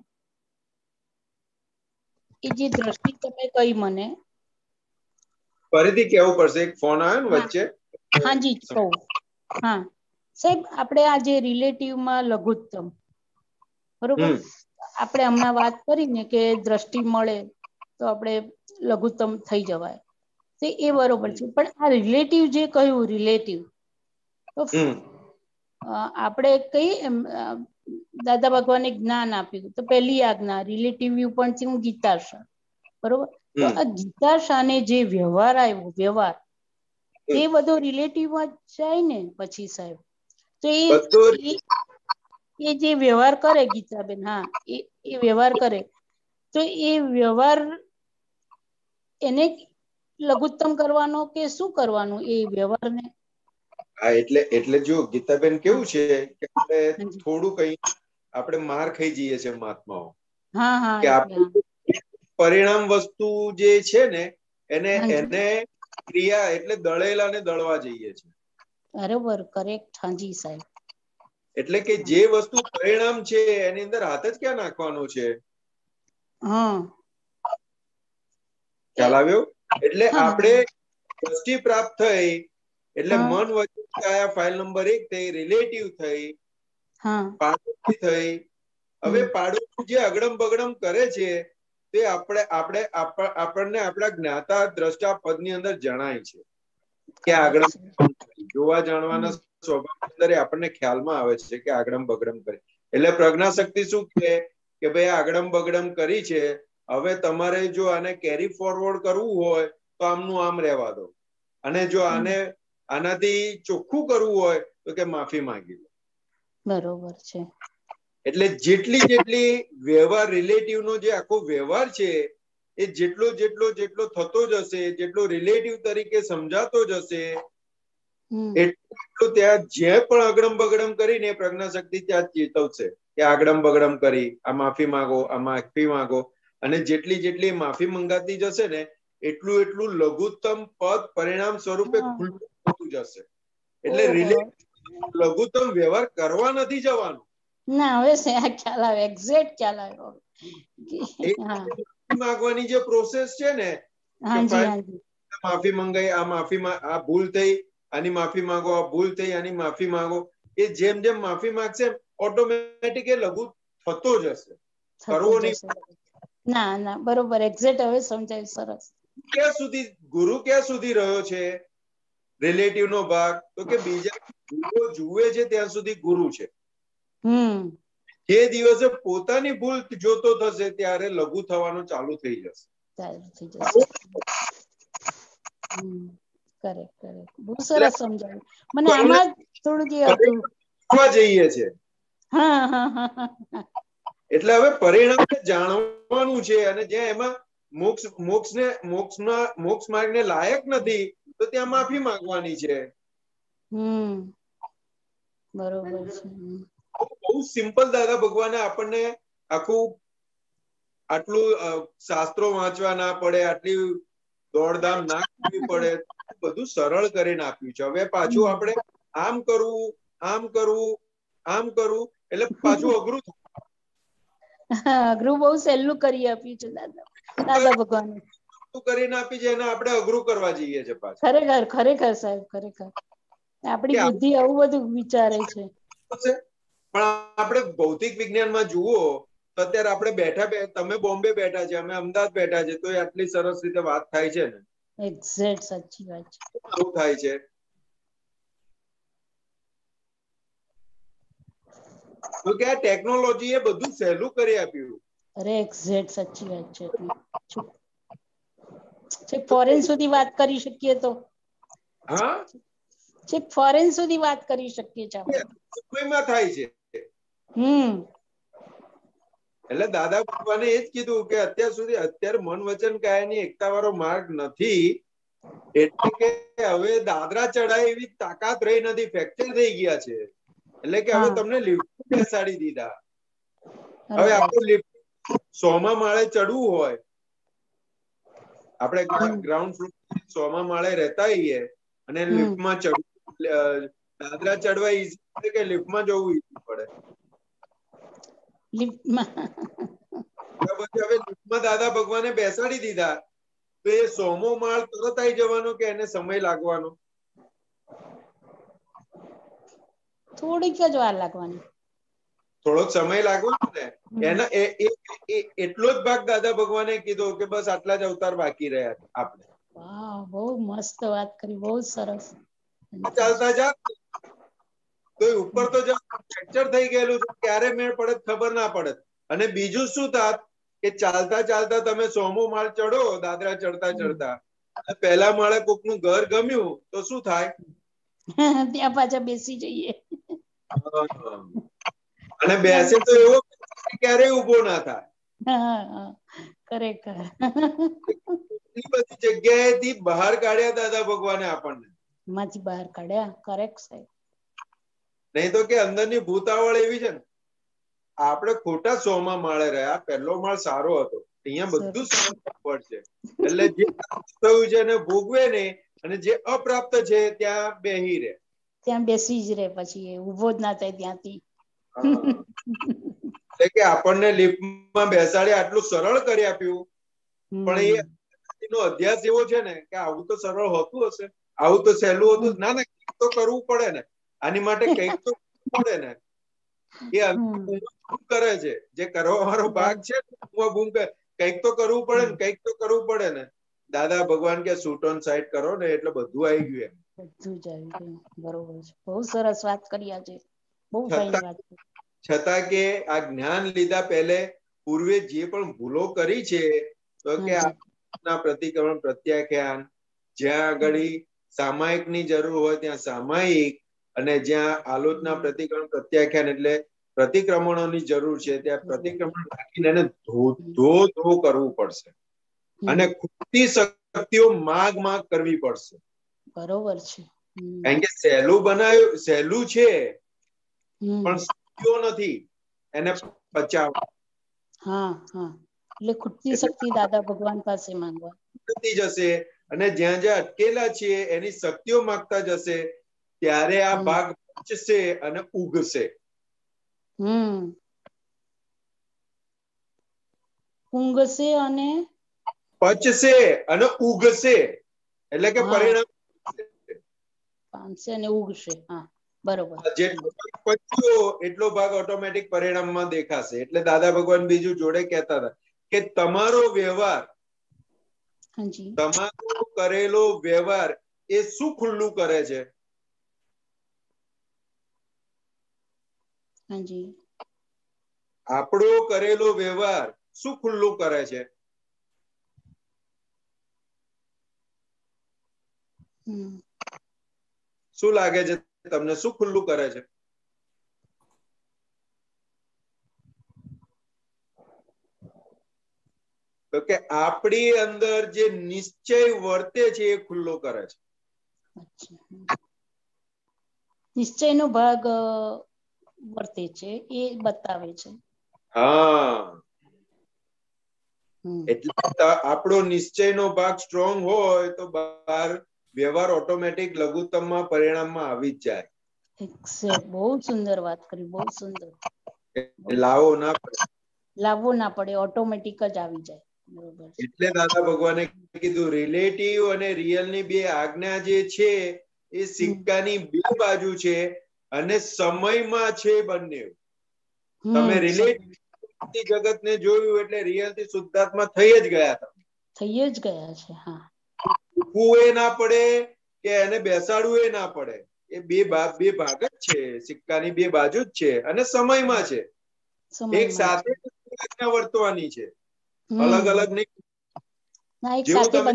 એ જે દ્રષ્ટિ તમે કહી મને ફરીથી કેવું પડશે. એક ફોન આવ્યો ને વચ્ચે. હાજી કહું. હા સાહેબ, આપણે આ જે રિલેટિવમાં લઘુત્તમ, બરોબર, આપણે હમણાં વાત કરીને કે દ્રષ્ટિ મળે તો આપણે લઘુત્તમ થઈ જવાય, તો એ બરોબર છે. પણ આ રિલેટિવ જે કહ્યું, રિલેટિવ તો આપણે કઈ દાદા ભગવાને જ્ઞાન આપ્યું તો પહેલી આજ્ઞા રિલેટિવ વ્યૂ પોઈન્ટ હું ગીતાર્ષા. બરોબર. તો આ ગીતાર્ષાને જે વ્યવહાર આવ્યો, વ્યવહાર એ બધો રિલેટિવમાં જાય ને પછી સાહેબ. તો એ એ જે વ્યવહાર કરે ગીતાબેન, હા એ એ વ્યવહાર કરે તો એ વ્યવહાર એને લઘુત્તમ કરવાનો કે શું કરવાનું એ વ્યવહારને? હા એટલે એટલે જો ગીતાબેન કેવું છે કે આપણે થોડું કઈ આપણે માર ખાઈ જઈએ છીએ મહાત્માઓ. હા હા કે આપણે પરિણામ વસ્તુ જે છે ને એને એને ક્રિયા એટલે દળેલા ને દળવા જઈએ છીએ. બરોબર, કરેક્ટ. હાજી સાહેબ. એટલે કે જે વસ્તુ પરિણામ છે એની અંદર હાથ જ ક્યાં નાખવાનો છે? હા ખ્યાલ આવ્યો? એટલે આપણે દ્રષ્ટિ પ્રાપ્ત થઈ એટલે મન વચન કાયા ફાઇલ નંબર એક થઈ, રિલેટિવ થઈ, પાડોશી થઈ. હવે પાડોશી જે અગડમ બગડમ કરે છે તે આપણે આપણે આપણને આપણા જ્ઞાતા દ્રષ્ટા પદની અંદર જણાય છે કે આગળ જોવા જાણવાના સ્વભાવ અંદર આપણને ખ્યાલમાં આવે છે કે આગડમ બગડમ કરે. એટલે પ્રજ્ઞા શક્તિ શું કહે કે ભાઈ આગડમ બગડમ કરી છે, હવે તમારે જો આને કેરી ફોરવર્ડ કરવું હોય તો આમનું આમ રહેવા દો, અને જો આને આનાથી ચોખ્ખું કરવું હોય તો કે માફી માંગી લો. બરોબર છે. એટલે જેટલી જેટલી વ્યવહાર રિલેટિવ નો જે આખો વ્યવહાર છે એ જેટલો જેટલો જેટલો થતો જશે, જેટલો રિલેટિવ તરીકે સમજાતો જશે, એટલું ત્યાં જે પણ અગડમ બગડમ કરીને પ્રજ્ઞા શક્તિ ત્યાં ચેતવશે કે આગડમ બગડમ કરી, આ માફી માંગો, આ માફી માંગો. અને જેટલી જેટલી માફી મંગાતી જશે ને એટલું એટલું લઘુત્તમ પદ પરિણામ સ્વરૂપે ખુલતું થતું જશે. એટલે રિલેટિવ લઘુત્તમ વ્યવહાર કરવા નથી જવાનું. ના હવે ખ્યાલ આવે, એક્ઝેક્ટ ખ્યાલ આવ્યો. માંગવાની જે પ્રોસેસ છે ને, માફી મંગાઈ, આ માફી આ ભૂલ થઈ, આની માફી માંગો, આ ભૂલ થઈ, આની માફી માંગો, એ જેમ જેમ માફી માંગશે ઓટોમેટિક એ લઘુ થતો જશે. કરવો નહીં. ના ના બરોબર, એક્ઝેક્ટ હવે સમજાય. સરસ. ક્યાં સુધી ગુરુ ક્યાં સુધી રહ્યો છે રિલેટિવ નો ભાગ? તો કે બીજા ગુરુ જુએ છે ત્યાં સુધી ગુરુ છે. હમ જે દિવસે પોતાની ભૂલ જોતો થશે ત્યારે લઘુ થવાનું ચાલુ થઈ જશે. ચાલુ થઈ જશે. હમ કરેક્ટ કરેક્ટ, બહુ સરસ સમજાવ્યું મને. આમાં થોડું જે હતું જઈએ છે. હા હા હા. એટલે હવે પરિણામ જાણવાનું છે, અને જ્યાં એમાં મોક્ષ મોક્ષ ને મોક્ષમાં મોક્ષ માર્ગ ને લાયક નથી તો ત્યાં માફી માંગવાની છે. હમ બરોબર છે. બહુ સિમ્પલ દાદા ભગવાને આપણને આખું આટલું શાસ્ત્રો વાંચવા ના પડે, આટલી દોડધામ ના કરવી પડે, બધું સરળ કરીને આપ્યું છે. હવે પાછું આપણે આમ કરવું, આમ કરવું, આમ કરવું એટલે પાછું અઘરું અઘરું બહુ સહેલું કરી આપ્યું છે દાદા દાદા ભગવાને. કરીને આપી છે એને આપણે અઘરું કરવા જઈએ છે પાછું. ખરેખર ખરેખર સાહેબ, ખરેખર આપણી બુદ્ધિ આવું બધું વિચારે છે. પણ આપણે ભૌતિક વિજ્ઞાનમાં જુઓ તો અત્યારે આપણે બેઠા બે, તમે બોમ્બે બેઠા છે, અમે અમદાવાદ બેઠા છે, તો આટલી સરસ રીતે વાત થાય છે ને. એક્ઝેક્ટ સાચી વાત છે. શું થાય છે? તો કે આ ટેકનોલોજી એ બધું સહેલું કરી આપ્યું. અરે એક્ઝેક્ટ સાચી વાત છે. છે ફોરેન સુધી વાત કરી શકીએ તો. હા છે ફોરેન સુધી વાત કરી શકીએ છીએ આપણે. દુબઈમાં થાય છે. હમ એટલે દાદા ભગવાને એ જ કીધું કે અત્યાર સુધી અત્યારે મન વચન કાયાની એકતા વાળો માર્ગ નથી, એટલે કે હવે દાદરા ચડાય એવી તાકાત રહી નથી, ફ્રેક્ચર થઈ ગયા છે. એટલે કે હવે તમને લિફ્ટ બેસાડી દીધા. હવે આપણે લિફ્ટ સોમા માળે ચડવું હોય, આપણે ગ્રાઉન્ડ ફ્લોર સોમા માળે રહેતા હોઈએ અને લિફ્ટમાં ચડવું, દાદરા ચડવા ઈઝી કે લિફ્ટમાં જવું ઈઝી પડે? લિફ્ટમાં. પછી હવે લિફ્ટમાં દાદા ભગવાને બેસાડી દીધા તો એ સોમો માળ તરત આવી જવાનો કે એને સમય લાગવાનો? થોડીક જ વાર લાગવાની. થોડોક સમય લાગવાનો ને. એના એટલો જ ભાગ દાદા ભગવાને કીધો કે બસ આટલા જ અવતાર બાકી રહ્યા આપણે. વાહ, બહુ મસ્ત વાત કરી, બહુ સરસ. ચાલતા જા તો ઉપર તો ફ્રેક્ચર થઈ ગયેલું છે, ક્યારે મેળ પડે ખબર ના પડે. અને બીજું શું થાત કે ચાલતા ચાલતા તમે સોમો માળ ચડો, દાદરા ચડતા ચડતા પહેલા માળે કોકનું ઘર ગમ્યું તો શું થાય? ત્યાં પાછા બેસી જઈએ. અને બેસે તો એવો ક્યારેય ઉભો ના થાય. ખરેખર એટલી બધી જગ્યાએથી બહાર કાઢ્યા દાદા ભગવાને આપણને. માંથી બહાર કાઢ્યા. કરેક્ટ સાહેબ. નહીં તો કે અંદરની ભૂતાવળ એવી છે ને, આપણે ખોટા સોમાં માળે રહ્યા. પહેલો માળ સારો હતો, અહીંયા બધું સારું છે. એટલે જે થયું છે એને ભોગવે નહીં, અને જે અપ્રાપ્ત છે ત્યાં બેહી રહે. ત્યાં બેસી જ રહે, પછી ઉભો જ ના થાય ત્યાંથી. એટલે કે આપણને લિફ્ટમાં બેસાડી આટલું સરળ કરી આપ્યું, પણ એ નો અધ્યાસ એવો છે ને કે આવું તો સરળ હોતું હશે, આવું તો સહેલું હતું. ના ના, કંઈક તો કરવું પડે ને, આની માટે કંઈક તો કરવું પડે ને. એ કરે છે જે કરવા વાળો ભાગ છે, કંઈક તો કરવું પડે ને, કંઈક તો કરવું પડે ને. દાદા ભગવાન કે શૂટ ઓન સાઈડ કરો ને એટલે બધું આવી ગયું. બધું જ આવી ગયું. બરોબર છે, બહુ સરસ વાત કરી આજે, બહુ ફાઇન વાત. છતાં કે આ જ્ઞાન લીધા પહેલે પૂર્વે જે પણ ભૂલો કરી છે, તો કે આ પ્રતિક્રમણ પ્રત્યાખ્યાન, જ્યાં આગળ સામાયિક ની જરૂર હોય ત્યાં સામાયિક, અને જ્યાં આલોચના પ્રતિક્રમણ પ્રત્યાખ્યાન એટલે પ્રતિક્રમણોની જરૂર છે ત્યાં પ્રતિક્રમણ રાખીને એને ધો ધો કરવું પડશે. અને ખૂટતી શક્તિઓ માગ માગ કરવી પડશે. બરોબર છે. કારણ કે સહેલું બનાવ્યું, સહેલું છે પણ શક્તિઓ નથી એને પચાવવા. હા હા, એટલે ખૂટતી શક્તિ દાદા ભગવાન પાસે માંગવા. થતી જશે અને જ્યાં જ્યાં અટકેલા છીએ એની શક્તિઓ માગતા જશે ત્યારે આ ભાગ પચશે અને ઉગશે. હમ ઊંઘશે અને પચશે અને ઉગશે એટલે કે પરિણામ પામશે અને ઉગશે. હા બરોબર. જેટલો ભાગ પચ્યો એટલો ભાગ ઓટોમેટિક પરિણામમાં દેખાશે. એટલે દાદા ભગવાન બીજું જોડે કહેતા હતા કે તમારો વ્યવહાર હાજી તમારો કરેલો વ્યવહાર એ શું ખુલ્લું કરે છે? હાજી આપણો કરેલો વ્યવહાર શું ખુલ્લું કરે છે? શું લાગે છે તમને? શું ખુલ્લું કરે છે? તો કે આપણી અંદર જે નિશ્ચય વર્તે છે એ ખુલ્લો કરે છે. નિશ્ચયનો ભાગ વર્તે છે એ બતાવે છે. હા એટલે આપણો નિશ્ચયનો ભાગ સ્ટ્રોંગ હોય તો બહાર વ્યવહાર ઓટોમેટિક લઘુત્તમમાં પરિણામમાં આવી જ જાય. એક્ઝેક્ટ. બહુ સુંદર વાત કરી. બહુ સુંદર. લાવો ના પડે. લાવવો ના પડે, ઓટોમેટિક જ આવી જાય. બરોબર. એટલે દાદા ભગવાને કીધું રિલેટિવ અને રિયલ ની બે આજ્ઞા જે છે એ સિક્કાની બે બાજુ છે અને સમયમાં છે બંને. તમે રિલેટિવ જગત ને જોયું એટલે રિયલ થી શુદ્ધાત્મા થઈ જ ગયા હતા. થઈ જ ગયા છે. હા ઉભવું એ ના પડે કે એને બેસાડવું એ ના પડે. એ બે ભાગ બે ભાગ જ છે, સિક્કાની બે બાજુ જ છે અને સમયમાં છે. એક સાથે વર્તવાની છે, અલગ અલગ નહીં. જેવું તમે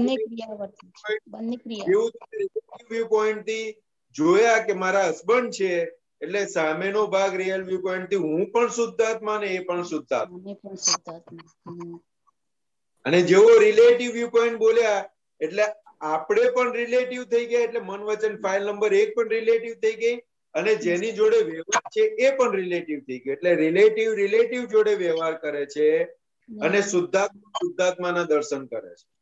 વ્યૂ પોઈન્ટ થી જોયા કે મારા હસબન્ડ છે એટલે સામેનો ભાગ રિયલ વ્યૂ પોઈન્ટ થી હું પણ શુદ્ધાત્મા ને એ પણ શુદ્ધાત્મા. અને જેવો રિલેટિવ વ્યૂ પોઈન્ટ બોલ્યા એટલે આપણે પણ રિલેટિવ થઈ ગયા. એટલે મન વચન ફાઇલ નંબર એક પણ રિલેટિવ થઈ ગઈ અને જેની જોડે વ્યવહાર છે એ પણ રિલેટિવ થઈ ગયો. એટલે રિલેટિવ રિલેટિવ જોડે વ્યવહાર કરે છે અને શુદ્ધાત્મા શુદ્ધાત્માના દર્શન કરે છે.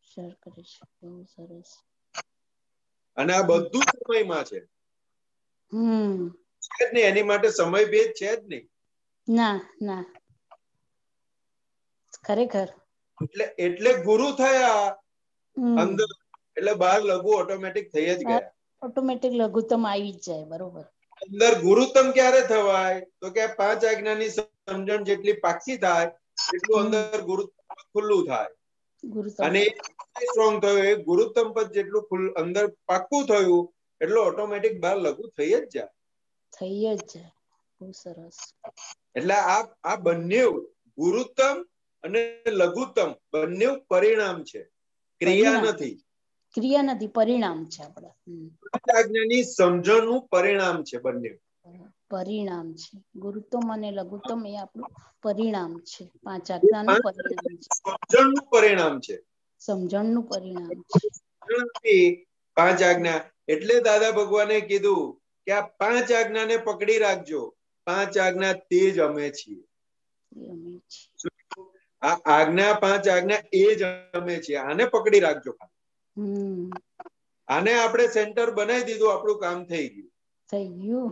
અને આ બધું સમયમાં છે. છે જ નહીં, એની માટે સમય ભેદ છે જ નહીં. ના ના ખરેખર. એટલે એટલે ગુરુ થયા અંદર એટલે બહાર લઘુ ઓટોમેટિક થઈ જ ગયા. ઓટોમેટિક લઘુત્તમ આવી જ જાય. બરોબર. અંદર ગુરુત્તમ ક્યારે થવાય? તો કે પાંચ આજ્ઞાની સમજણ જેટલી પાકી થાય એટલું અંદર ગુરુત્તમ ખુલ્લું થાય. અને સ્ટ્રોંગ થયું એ ગુરુત્તમ પદ જેટલું અંદર પાક્કું થયું એટલું ઓટોમેટિક બહાર લઘુ થઈ જ જાય. થઈ જ જાય. બહુ સરસ. એટલે આ આ બંને ગુરુત્તમ અને લઘુત્તમ બંને પરિણામ છે, ક્રિયા નથી. ક્રિયા નથી, પરિણામ છે. આપણા આજ્ઞાની સમજણનું પરિણામ છે. બંને પરિણામ છે. ગુરુત્તમ અને લઘુત્તમ એ આપણું પરિણામ છે. પાંચ આજ્ઞાનું પરિણામ છે. સમજણનું પરિણામ છે. સમજણનું પરિણામ છે. પાંચ આજ્ઞા એટલે દાદા ભગવાને કીધું કે આ પાંચ આજ્ઞાને પકડી રાખજો. પાંચ આજ્ઞા તે જ અમે છીએ. આ આજ્ઞા પાંચ આજ્ઞા એ જ અમે છીએ. આને પકડી રાખજો. આને આપણે સેન્ટર બનાવી દીધું, આપણું કામ થઈ ગયું. થઈ ગયું.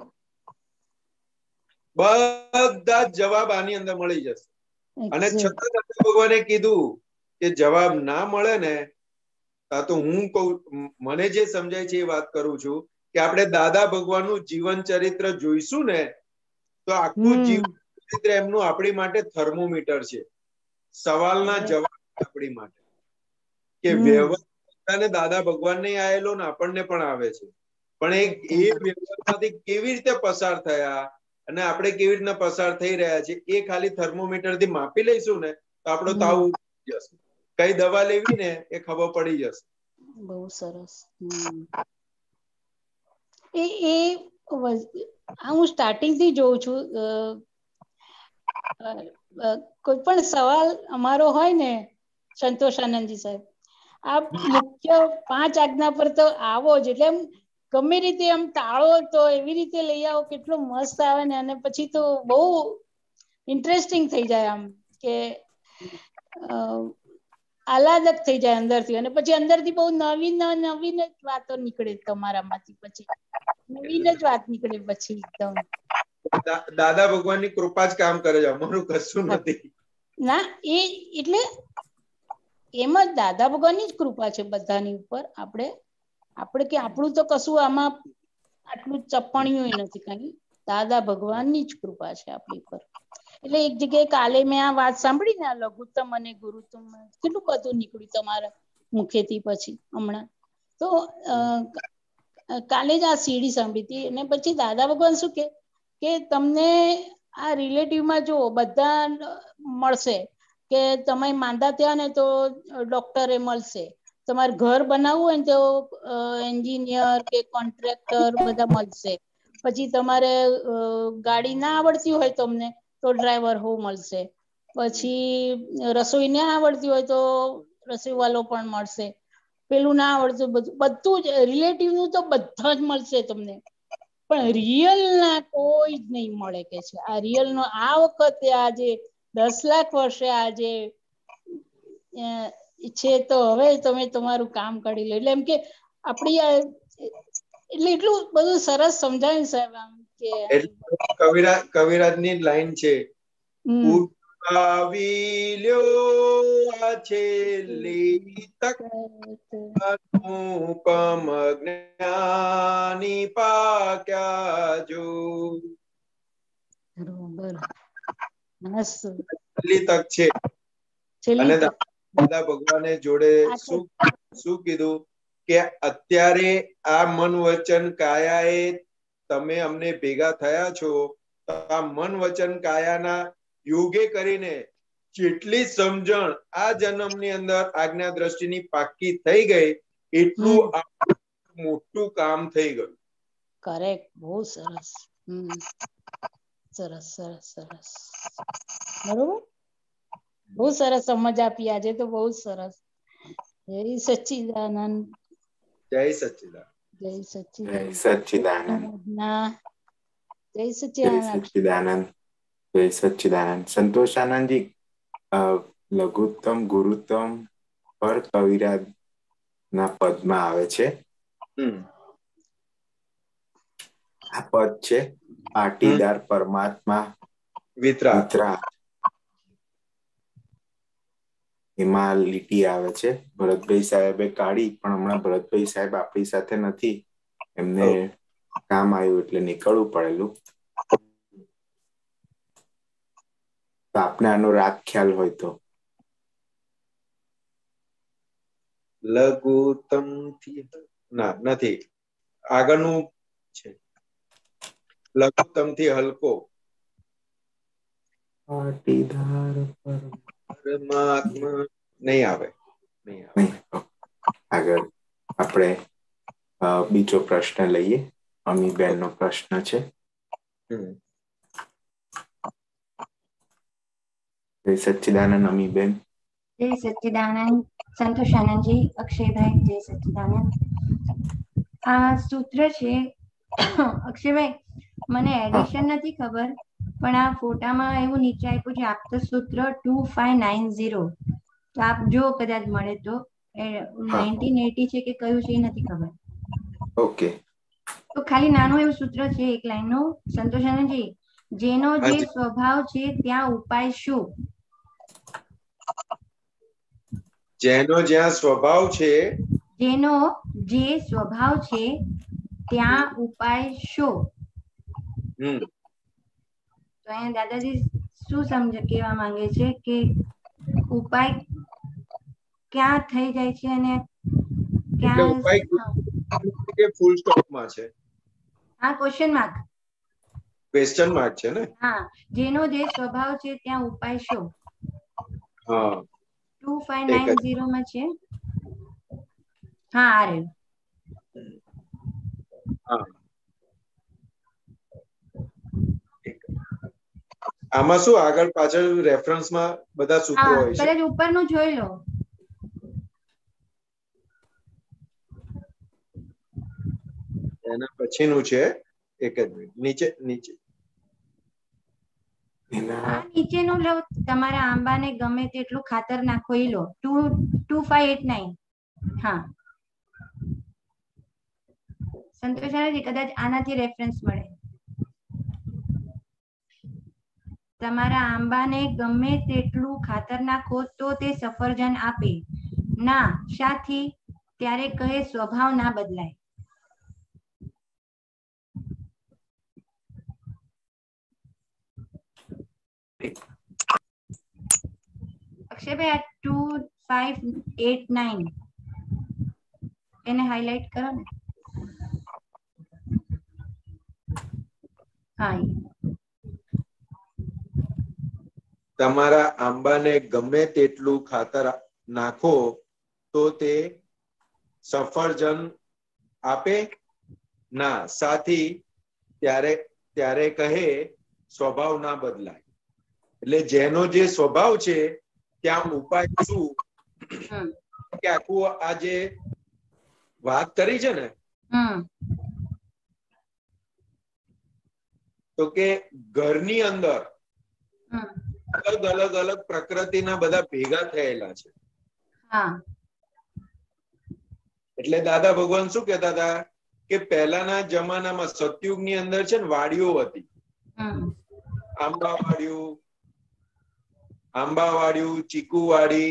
બધા જ જવાબ આની અંદર મળી જશે. અને છતાં દાદા ભગવાને કીધું કે જવાબ ના મળે ને તો હું કહું, મને જે સમજાય છે એ વાત કરું છું કે આપણે દાદા ભગવાનનું જીવન ચરિત્ર જોઈશું ને તો આખું જીવન ચરિત્ર એમનું આપણી માટે થર્મોમીટર છે. સવાલના જવાબ આપણી માટે કે વ્યવહાર દાદા ભગવાનને આવેલો ને આપણને પણ આવે છે, પણ એ વ્યવહારમાંથી કેવી રીતે પસાર થયા અને આપણે કેવી રીતના પસાર થઈ રહ્યા છે એ ખાલી થર્મોમીટર થી માપી લઈશું ને તો આપણો તાવ જશે. કઈ દવા લેવી ને એ ખબર પડી જશે. બહુ સરસ. એ એ હું સ્ટાર્ટિંગ થી જોઉં છું. કોઈ પણ સવાલ અમારો હોય ને સંતોષ આનંદજી સાહેબ, આ મુખ્ય પાંચ આજ્ઞા પર તો આવો જ. એટલે એમ ગમે રીતે આમ ટાળો તો એવી રીતે લઈ આવો, કેટલો મસ્ત આવે ને. અને પછી તો બહુ ઇન્ટરેસ્ટિંગ થઈ જાય આમ કે આહલાદક થઈ જાય અંદરથી, અને પછી અંદરથી બહુ નવીન નવીન જ વાતો નીકળે તમારામાંથી, પછી નવીન જ વાત નીકળે પછી એકદમ. દાદા ભગવાનની કૃપા જ કામ કરે છે, અમારું કશું નથી. ના એ એટલે એમ જ દાદા ભગવાનની જ કૃપા છે બધાની ઉપર. આપણે આપણે કે આપણું તો કશું આમાં આટલું ચપ્પણિયું નથી, કઈ દાદા ભગવાનની જ કૃપા છે આપણી પર. એટલે એક જગ્યાએ કાલે મેં આ વાત સાંભળી ને, આ લઘુત્તમ અને ગુરુત્તમ કેટલું બધું નીકળ્યું તમારા મુખેથી પછી હમણાં તો. કાલે જ આ સીડી સાંભળી હતી, અને પછી દાદા ભગવાન શું કે કે તમને આ રિલેટિવમાં જો બધા મળશે, કે તમે માંદા થયા ને તો ડોક્ટરે મળશે, તમારે ઘર બનાવવું હોય ને તો એન્જિનિયર કે કોન્ટ્રાક્ટર બધા મળશે, પછી તમારે ગાડી ના આવડતી હોય તમને તો ડ્રાઈવર હો મળશે, પછી રસોઈ ના આવડતી હોય તો રસોઈ વાળો પણ મળશે, પેલું ના આવડતું બધું બધું જ રિલેટિવ નું તો બધા જ મળશે તમને, પણ રિયલ ના કોઈ જ નહીં મળે કે છે. આ રિયલ નો આ વખતે આજે દસ લાખ વર્ષે આજે છે, તો હવે તમે તમારું કામ કરી લો. એટલે એમ કે આપડી એટલે એટલું બધું સરસ સમજાયું સાહેબ આમ કે કવિરાજ કવિરાજની લાઈન છે, હમ ઉઠાવી લ્યો આ છેલ્લી તક અનુપમ જ્ઞાની પાક્યા જો. બરોબર, મસ્ત છેલ્લી તક છે. છેલ્લી અને તક દાદા ભગવાને જોડે શું શું કીધું કે અત્યારે આ મન વચન કાયાએ તમે અમને ભેગા થયા છો, આ મન વચન કાયાના યોગે કરીને જેટલી સમજણ આ જન્મની અંદર આજ્ઞા દ્રષ્ટિની પાકી થઈ ગઈ, એટલું મોટું કામ થઈ ગયું. કરેક્ટ, બહુ સરસ. હમ સરસ સરસ સરસ, બરોબર, બહુ સરસ સમજ આપી આજે તો, બહુ સરસ. જય સચ્ચિદાનંદ. જય સચ્ચિદાનંદ. જય જય સચ્ચિદાનંદ. સચ્ચિદાનંદ. જય જય સચ્ચિદાનંદ. સચ્ચિદાનંદ. જય સચ્ચિદાનંદ. સંતોષાનંદજી, લઘુત્તમ ગુરુત્તમ પર કવિરાજ ના પદમાં આવે છે. આ પદ છે પાટીદાર પરમાત્મા વિતરાગ. વિતરાગ. એમાં લીટી આવે છે, ભરતભાઈ સાહેબે કાઢી, પણ હમણાં ભરતભાઈ સાહેબ આપણી સાથે નથી, એમને કામ આવ્યું એટલે નીકળવું પડેલું. તો આપને આનો રાગ ખ્યાલ હોય તો. લઘુત્તમ થી ના નથી, આગળનું છે લઘુત્તમ થી હલકો. પાટીદાર પરમાત્મા નહીં આવે, નહીં આવે. નહીં. આગળ આપણે બીજો પ્રશ્ન લઈએ. અમીબેન નો પ્રશ્ન છે. જય સચ્ચિદાનંદ અમીબેન. જય સચ્ચિદાનંદ સંતોષાનંદજી, અક્ષયભાઈ, જય સચ્ચિદાનંદ. આ સૂત્ર છે અક્ષયભાઈ, મને એડિશન નથી ખબર, પણ આ ફોટામાં એવું નીચે આપ્યું છે આપતો સૂત્ર ટુ ફાઈવ નાઇન ઝીરો. તો આપ જો કદાચ મળે તો નાઇન્ટીન એટી છે કે કયું છે એ નથી ખબર. ઓકે. તો ખાલી નાનું એવું સૂત્ર છે એક લાઈનનું. સંતોષાનંદજી, જેનો જે સ્વભાવ છે ત્યાં ઉપાય શું? જેનો જ્યાં સ્વભાવ છે, જેનો જે સ્વભાવ છે ત્યાં ઉપાય શું? હમ તો અહીંયા દાદાજી શું સમજ કેવા માંગે છે કે ઉપાય ક્યાં થઈ જાય છે અને એટલે ક્યાં ઉપાય ફૂલ સ્ટોપમાં છે. હા, ક્વેશ્ચન માર્ક. ક્વેશ્ચન માર્ક છે ને? હા, જેનો જે સ્વભાવ છે ત્યાં ઉપાય શું? હા, ટુ ફાઈવ નાઇન ઝીરો માં છે. હા, આ રહ્યું. હા, આમાં શું આગળ પાછળ રેફરન્સમાં બધા સૂત્રો હોય છે. કદાચ ઉપરનું જોઈ લો. એના પછીનું છે, એક જ મિનિટ, નીચે નીચે આ નીચેનું લો, તમારા આંબાને ગમે તેટલું ખાતર નાખો એ લો, two two five eight nine. હા સંતોષાજી, કદાચ આનાથી રેફરન્સ મળે. તમારા આંબાને ગમે તેટલું ખાતર નાખો તો તે સફરજન આપે ના, શાથી? ત્યારે કહે સ્વભાવ ના બદલાય. અક્ષયભાઈ, આ ટુ ફાઈવ એટ નાઇન એને હાઈલાઈટ કરો ને. હા, તમારા આંબાને ગમે તેટલું ખાતર નાખો તો તે સફરજન આપે ના, સાથી? ત્યારે ત્યારે કહે સ્વભાવ ના બદલાય. એટલે જેનો જે સ્વભાવ છે ત્યાં ઉપાય શું? કે આખું આ જે વાત કરી છે ને, તો કે ઘરની અંદર અલગ અલગ અલગ પ્રકૃતિના બધા ભેગા થયેલા છે. એટલે દાદા ભગવાન શું કહેતા હતા કે પહેલાના જમાનામાં સતયુગ ની અંદર છે ને વાડીઓ હતી, આંબા વાડિયું, આંબા વાડિયું, ચીકુ વાડી,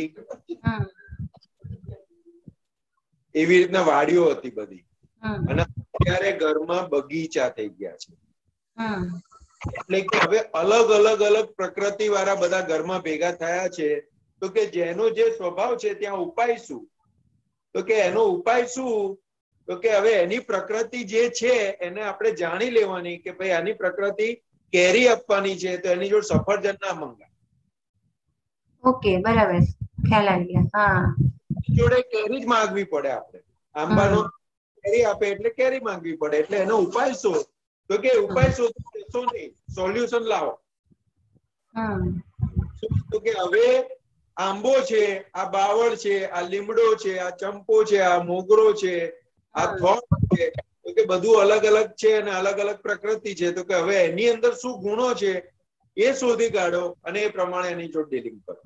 એવી રીતના વાડીઓ હતી બધી. અને અત્યારે ઘરમાં બગીચા થઈ ગયા છે. એટલે કે હવે અલગ અલગ અલગ પ્રકૃતિ વાળા બધા ઘરમાં ભેગા થયા છે. તો કે જેનો જે સ્વભાવ છે ત્યાં ઉપાય શું? તો કે એનો ઉપાય શું? તો કે હવે એની પ્રકૃતિ જે છે એને આપણે જાણી લેવાની કે ભાઈ આની પ્રકૃતિ કેરી આપવાની છે, તો એની જોડે સફરજન ના મંગાય. ઓકે, બરાબર, ખ્યાલ આવી ગયા. હા, જોડે કેરી જ માંગવી પડે આપણે. આંબાનો કેરી આપે એટલે કેરી માંગવી પડે. એટલે એનો ઉપાય શું? તો કે ઉપાય શોધો નહીં, સોલ્યુશન લાવો. તો કે હવે આંબો છે, આ બાવળ છે, આ લીમડો છે, આ ચંપો છે, આ મોગરો છે, આ થોડ છે, તો કે બધું અલગ અલગ છે અને અલગ અલગ પ્રકૃતિ છે. તો કે હવે એની અંદર શું ગુણો છે એ શોધી કાઢો અને એ પ્રમાણે એની જોડે ડીલિંગ કરો.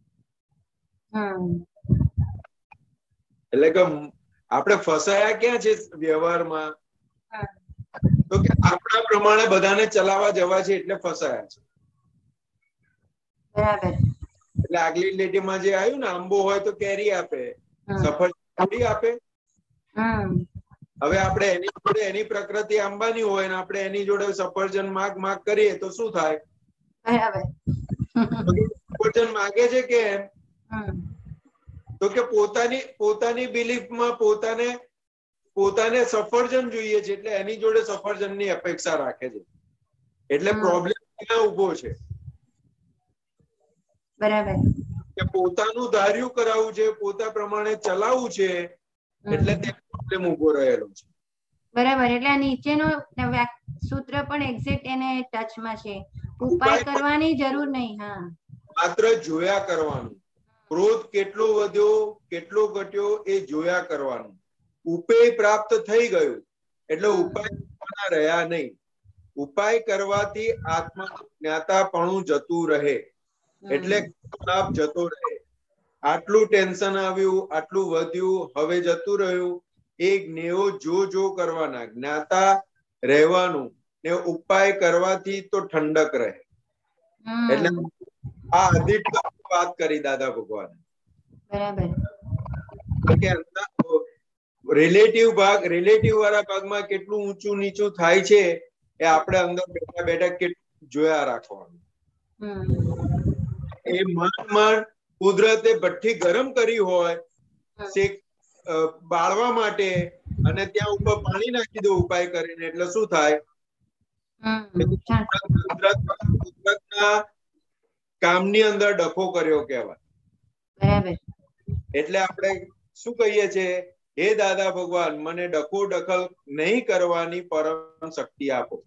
એટલે કે આપણે ફસાયા ક્યાં છે વ્યવહારમાં? તો કે આપણા પ્રમાણે બધાને ચલાવવા જવા છે એટલે ફસાયા છે. બરાબર. એટલે આગલી લીટીમાં જે આવ્યું ને, આંબો હોય તો કેરી આપે, સફરજન આપે. હવે આપણે એની જોડે એની પ્રકૃતિ આંબાની હોય ને આપણે એની જોડે સફરજન માગ માગ કરીએ તો શું થાય? સફરજન માગે છે કેમ? તો કે પોતાની પોતાની બિલીફમાં પોતાને પોતાને સફરજન જોઈએ છે એટલે એની જોડે સફરજનની અપેક્ષા રાખે છે. એટલે પ્રોબ્લેમ ક્યાં ઉભો છે? બરાબર. કે પોતાનું ધાર્યું કરાવવું છે, પોતા પ્રમાણે ચલાવવું છે, એટલે તે પ્રોબ્લેમ ઉભો રહેલો છે. બરાબર. એટલે આ નીચેનો સૂત્ર પણ એક્ઝેક્ટ એને ટચમાં છે. ઉપાય કરવાની જરૂર નહીં. હા, માત્ર જોયા કરવાનું. ક્રોધ કેટલો વધ્યો કેટલો ઘટ્યો એ જોયા કરવાનું. ઉપાય પ્રાપ્ત થઈ ગયું એટલે ઉપાય રહ્યા નહીં. ઉપાય કરવાથી આત્મા જ્ઞાતાપણું જતું રહે, એટલે લાભ જતો રહે. આટલું ટેન્શન આવ્યું, આટલું વધ્યું, હવે જતું રહ્યું. એ જ્ઞેયો જો જો કરવાના, જ્ઞાતા રહેવાનું ને ઉપાય કરવાથી તો ઠંડક રહે. એટલે આ અધિક વાત કરી દાદા ભગવાન. બરાબર. રિલેટિવ ભાગ, રિલેટિવ વાળા ભાગમાં કેટલું ઊંચું નીચું થાય છે એ આપણે અંદર બેઠા બેઠા કેટલું જોયા રાખવાનું. એ મન મન કુદરતે ભઠ્ઠી ગરમ કરી હોય શેક બાળવા માટે અને ત્યાં ઉપર પાણી નાખી દો ઉપાય કરીને, એટલે શું થાય? કુદરતના કામની અંદર ડખો કર્યો કહેવાય. એટલે આપણે શું કહીએ છીએ? હે દાદા ભગવાન, મને ડખો દખલ નહીં કરવાની પરમ શક્તિ આપો.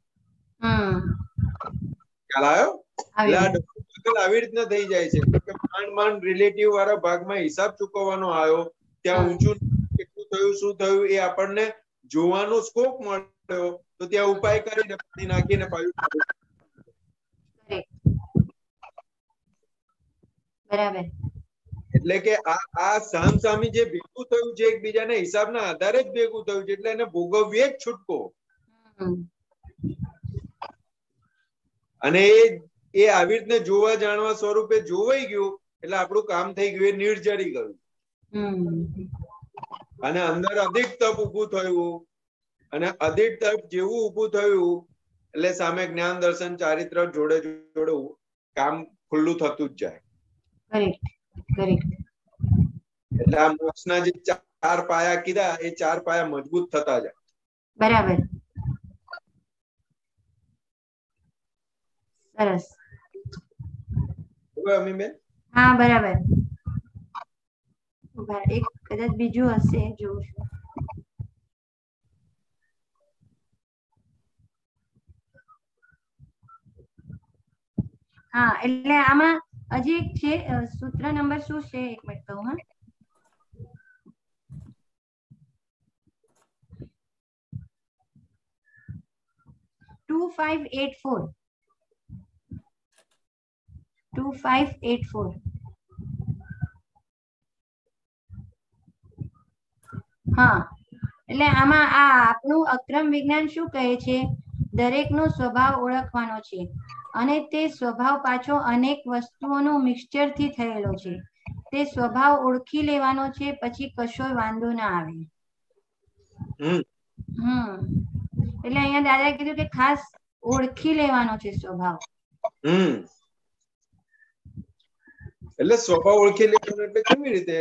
ખ્યાલ આવ્યો? એટલે આ ડખો દખલ આવી રીતના થઈ જાય છે કે માંડ માંડ રિલેટિવ વાળા ભાગમાં હિસાબ ચૂકવવાનો આવ્યો, ત્યાં ઊંચું કેટલું થયું, શું થયું એ આપણને જોવાનો સ્કોપ મળ્યો, તો ત્યાં ઉપાય કરીને પાણી નાખીને પાછું. બરાબર. એટલે કે આ આ સામસામી જે ભેગું થયું છે એકબીજાના હિસાબના આધારે જ ભેગું થયું છે, એટલે એને ભોગવીએ જ છૂટકો. અને એ એ આવી રીતને જોવા જાણવા સ્વરૂપે જોવાઈ ગયું એટલે આપણું કામ થઈ ગયું, એ નિર્જરી ગયું. અને અંદર અધિક તપ ઉભું થયું, અને અધિક તપ જેવું ઉભું થયું એટલે સામે જ્ઞાન દર્શન ચારિત્ર જોડે જોડે કામ ખુલ્લું થતું જ જાય. Correct correct. એટલે આ મોક્ષના જે ચાર પાયા કીધા એ ચાર પાયા મજબૂત થતા જાય. બરાબર. સરસ. અમીબેન? હા બરાબર. એક કદાચ બીજું હશે, જોઉં છું. હા એટલે આમાં હજી એક છે સૂત્ર નંબર શું છે, એક મિનિટ કહું. હા, two five eight four two five eight four. હા એટલે આમાં આ આપણું અક્રમ વિજ્ઞાન શું કહે છે? દરેકનો સ્વભાવ ઓળખવાનો છે, અને તે સ્વભાવ પાછો અનેક વસ્તુઓનું મિક્સચર થી થયેલો છે. તે સ્વભાવ ઓળખી લેવાનો છે, પછી કશો વાંધો ના આવે. હમ એટલે અહીંયા દાદાએ કીધું કે ખાસ ઓળખી લેવાનો છે સ્વભાવ. હમ એટલે સ્વભાવ ઓળખી લેવાનો એટલે કેવી રીતે?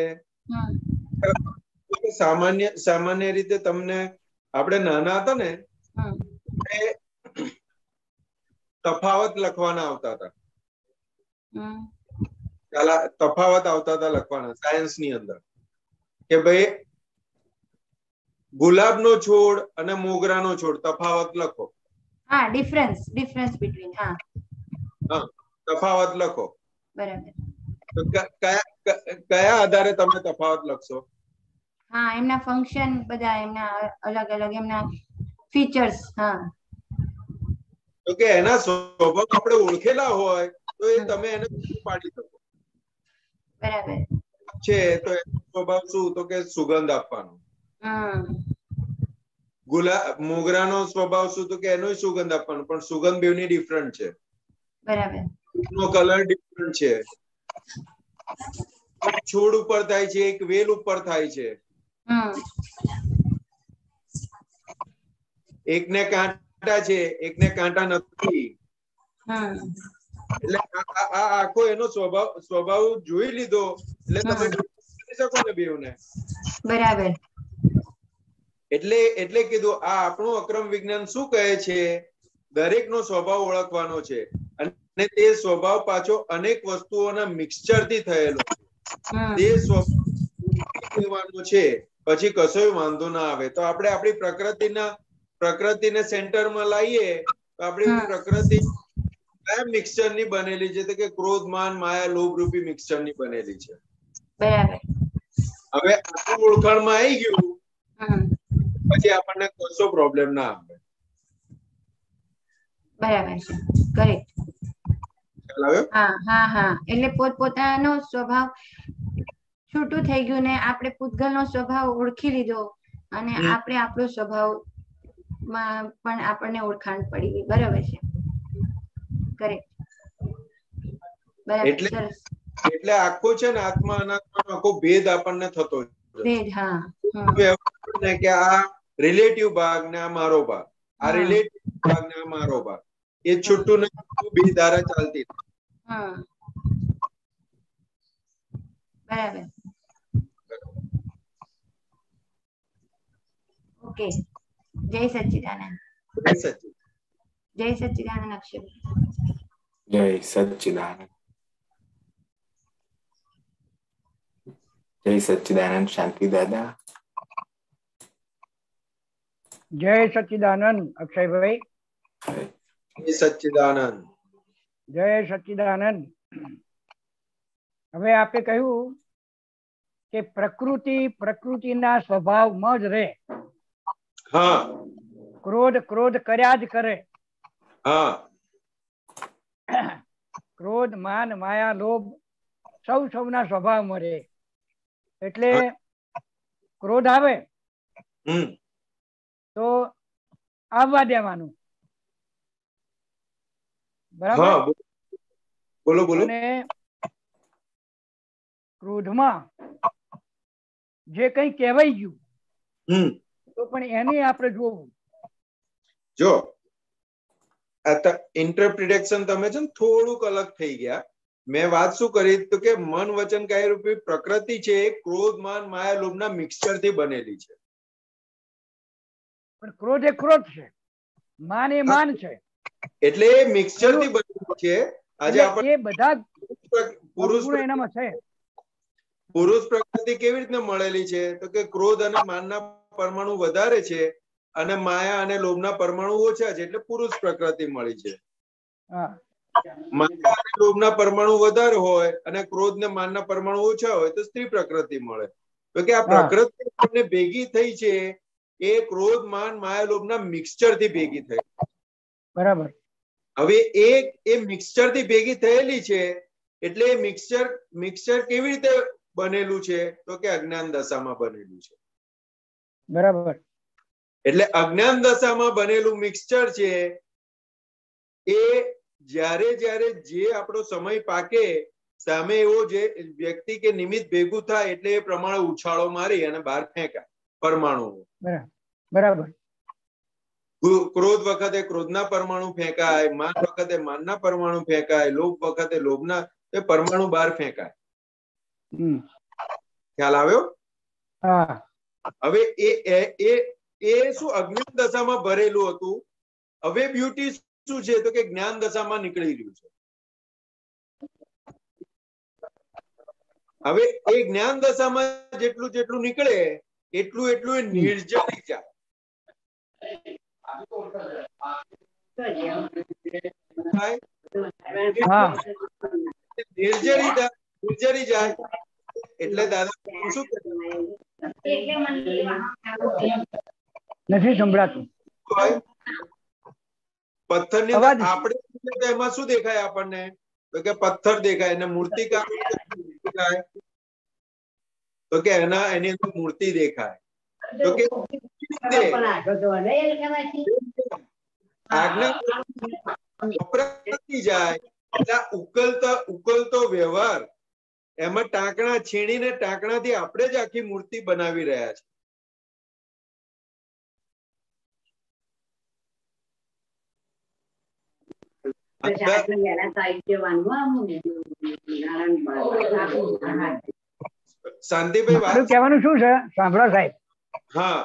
સામાન્ય સામાન્ય રીતે તમને આપણે નાના હતા ને તફાવત લખવાના આવતા હતા. તફાવત આવતા હતા લખવાના સાયન્સ ની અંદર, કે ભાઈ ગુલાબનો છોડ અને મોગરાનો છોડ તફાવત લખો. હા, ડિફરન્સ ડિફરન્સ બિટવીન. હા હા, તફાવત લખો. બરાબર. તો કયા કયા આધારે તમે તફાવત લખશો? હા, એમના ફંક્શન બધા, એમના અલગ અલગ એમના ફીચર્સ. હા, તો કે એના સ્વભાવ આપણે ઓળખેલા હોય તો એ તમે એને પાડી શકો. બરાબર છે તો એનો સ્વભાવ શું? તો કે સુગંધ આપવાનો. ગુલાબ મોગરાનો સ્વભાવ શું? તો કે એનો સુગંધ આપવાનો, પણ સુગંધ બેવની ડિફરન્ટ છે. બરાબર. નો કલર ડિફરન્ટ છે. છોડ ઉપર થાય છે, એક વેલ ઉપર થાય છે. એકને કાંટા છે, એકને કાંટા નથી. એટલે આ આખો એનો સ્વભાવ સ્વભાવ જોઈ લીધો એટલે તમે કરી શકો ને બેવને. બરાબર. એટલે એટલે કીધું આ આપણું અક્રમ વિજ્ઞાન શું કહે છે? દરેકનો સ્વભાવ ઓળખવાનો છે, અને તે સ્વભાવ પાછો અનેક વસ્તુઓના મિક્સચર થી થયેલો છે. તે સ્વભાવ છે, પછી કશોય વાંધો ના આવે. તો આપણે આપણી પ્રકૃતિના પ્રકૃતિને સેન્ટરમાં લાવીએ તો આપણી પ્રકૃતિ કયા મિક્સચર ની બનેલી છે? તો કે ક્રોધ, માન, માયા, લોભ રૂપી મિક્સચર ની બનેલી છે. બરાબર. હવે આ ઓળખાણમાં આવી ગયું પછી આપણને કશો પ્રોબ્લેમ ના આવે. બરાબર છે. કરેક્ટ. ખ્યાલ આવ્યો? હા હા હા. એટલે પોતપોતાનો સ્વભાવ છૂટું થઈ ગયું ને આપણે પૂતગલનો સ્વભાવ ઓળખી લીધો, અને આપણે આપણો સ્વભાવ માં પણ આપણને ઓળખાણ પડી ગઈ. બરાબર છે. કરેક્ટ. બરાબર. સરસ. એટલે આખો છે ને આત્મા અનાત્માનો આખો ભેદ આપણને થતો ભેદ. હા કે આ રિલેટિવ ભાગ ને આ મારો ભાગ, આ રિલેટિવ ભાગ ને આ મારો ભાગ, એ છૂટું ને બે ધારા ચાલતી. હા બરાબર. ઓકે. જય સચ્ચિદાનંદ. જય સચ્ચિદાનંદ. જય સચ્ચિદાનંદ અક્ષય. જય સચ્ચિદાનંદ. જય સચ્ચિદાનંદ શાંતિ દાદા. જય સચ્ચિદાનંદ અક્ષયભાઈ. જય સચ્ચિદાનંદ. જય સચ્ચિદાનંદ. હવે આપણે કહ્યું કે પ્રકૃતિ પ્રકૃતિના સ્વભાવમાં જ રહે. હા. ક્રોધ ક્રોધ કર્યા જ કરે. હા. ક્રોધ, માન, માયા, લોભ સૌ સૌના સ્વભાવમાં રહે. એટલે ક્રોધ આવે તો આવવા દેવાનું. બરાબર. બોલો બોલો. અને ક્રોધમાં જે કઈ કહેવાય ગયું તો પણ એને આપણે જોવું. જો ઇન્ટરપ્રિટેશન તમે છે ને થોડુંક અલગ થઈ ગયા. મેં વાત શું કરી તો કે મન વચન કાય રૂપી પ્રકૃતિ છે એ ક્રોધ માન માયા લોભના મિક્સચર થી બનેલી છે. પણ ક્રોધ એ ક્રોધ છે, માન એ માન છે, એટલે એ મિક્સચર થી બનેલું છે. આજે આપણે એ બધા પુરુષ એનામાં છે. પુરુષ પ્રકૃતિ કેવી રીતે મળેલી છે તો કે ક્રોધ અને માનના પરમાણુ વધારે છે અને માયા અને લોભના પરમાણુ ઓછા છે, એટલે પુરુષ પ્રકૃતિ મળી છે. માયા અને લોભના પરમાણુ વધારે હોય અને ક્રોધ ને માનના પરમાણુ ઓછા હોય તો સ્ત્રી પ્રકૃતિ મળે. તો કે આ પ્રકૃતિ ભેગી થઈ છે એ ક્રોધ માન માયા લોભના મિક્સચર થી ભેગી થઈ. બરાબર. હવે એ એ મિક્સચર થી ભેગી થયેલી છે એટલે મિક્સચર મિક્સચર કેવી રીતે બનેલું છે તો કે અજ્ઞાન દશામાં બનેલું છે. બરાબર. એટલે અજ્ઞાન દશામાં બનેલું મિક્સચર છે એ જ્યારે જ્યારે જે આપણો સમય પાકે સામે એવો જે વ્યક્તિ કે નિમિત્ત ભેગું થાય એટલે એ પ્રમાણે ઉછાળો મારી અને બહાર ફેંકાય પરમાણુ. બરાબર. ક્રોધ વખતે ક્રોધના પરમાણુ ફેંકાય, માન વખતે માનના પરમાણુ ફેંકાય, લોભ વખતે લોભના એ પરમાણુ બહાર ફેંકાય. ખ્યાલ આવ્યો? હવે એ એ એ શું અજ્ઞાન દશામાં ભરેલું હતું. હવે બ્યુટી શું છે તો કે જ્ઞાન દશામાં નીકળી રહ્યું છે. હવે એ જ્ઞાન દશામાં જેટલું જેટલું નીકળે એટલું એટલું એ નિર્જરી જાય. નિર્જરી નિર્જરી જાય એટલે દાદા શું નથી સંભળાતું. પથ્થર ની આપણે એમાં શું દેખાય આપણને તો કે પથ્થર દેખાય અને મૂર્તિકાર દેખાય તો કે એના એની અંદર મૂર્તિ દેખાય. તો કે વપરાતી જાય એટલે ઉકલતો ઉકલતો વ્યવહાર એમાં ટાંકણા છીણીને ટાંકણાથી આપણે જ આખી મૂર્તિ બનાવી રહ્યા છે. શાંતિભાઈ વાત કહેવાનું શું છે સાંભળો સાહેબ. હા,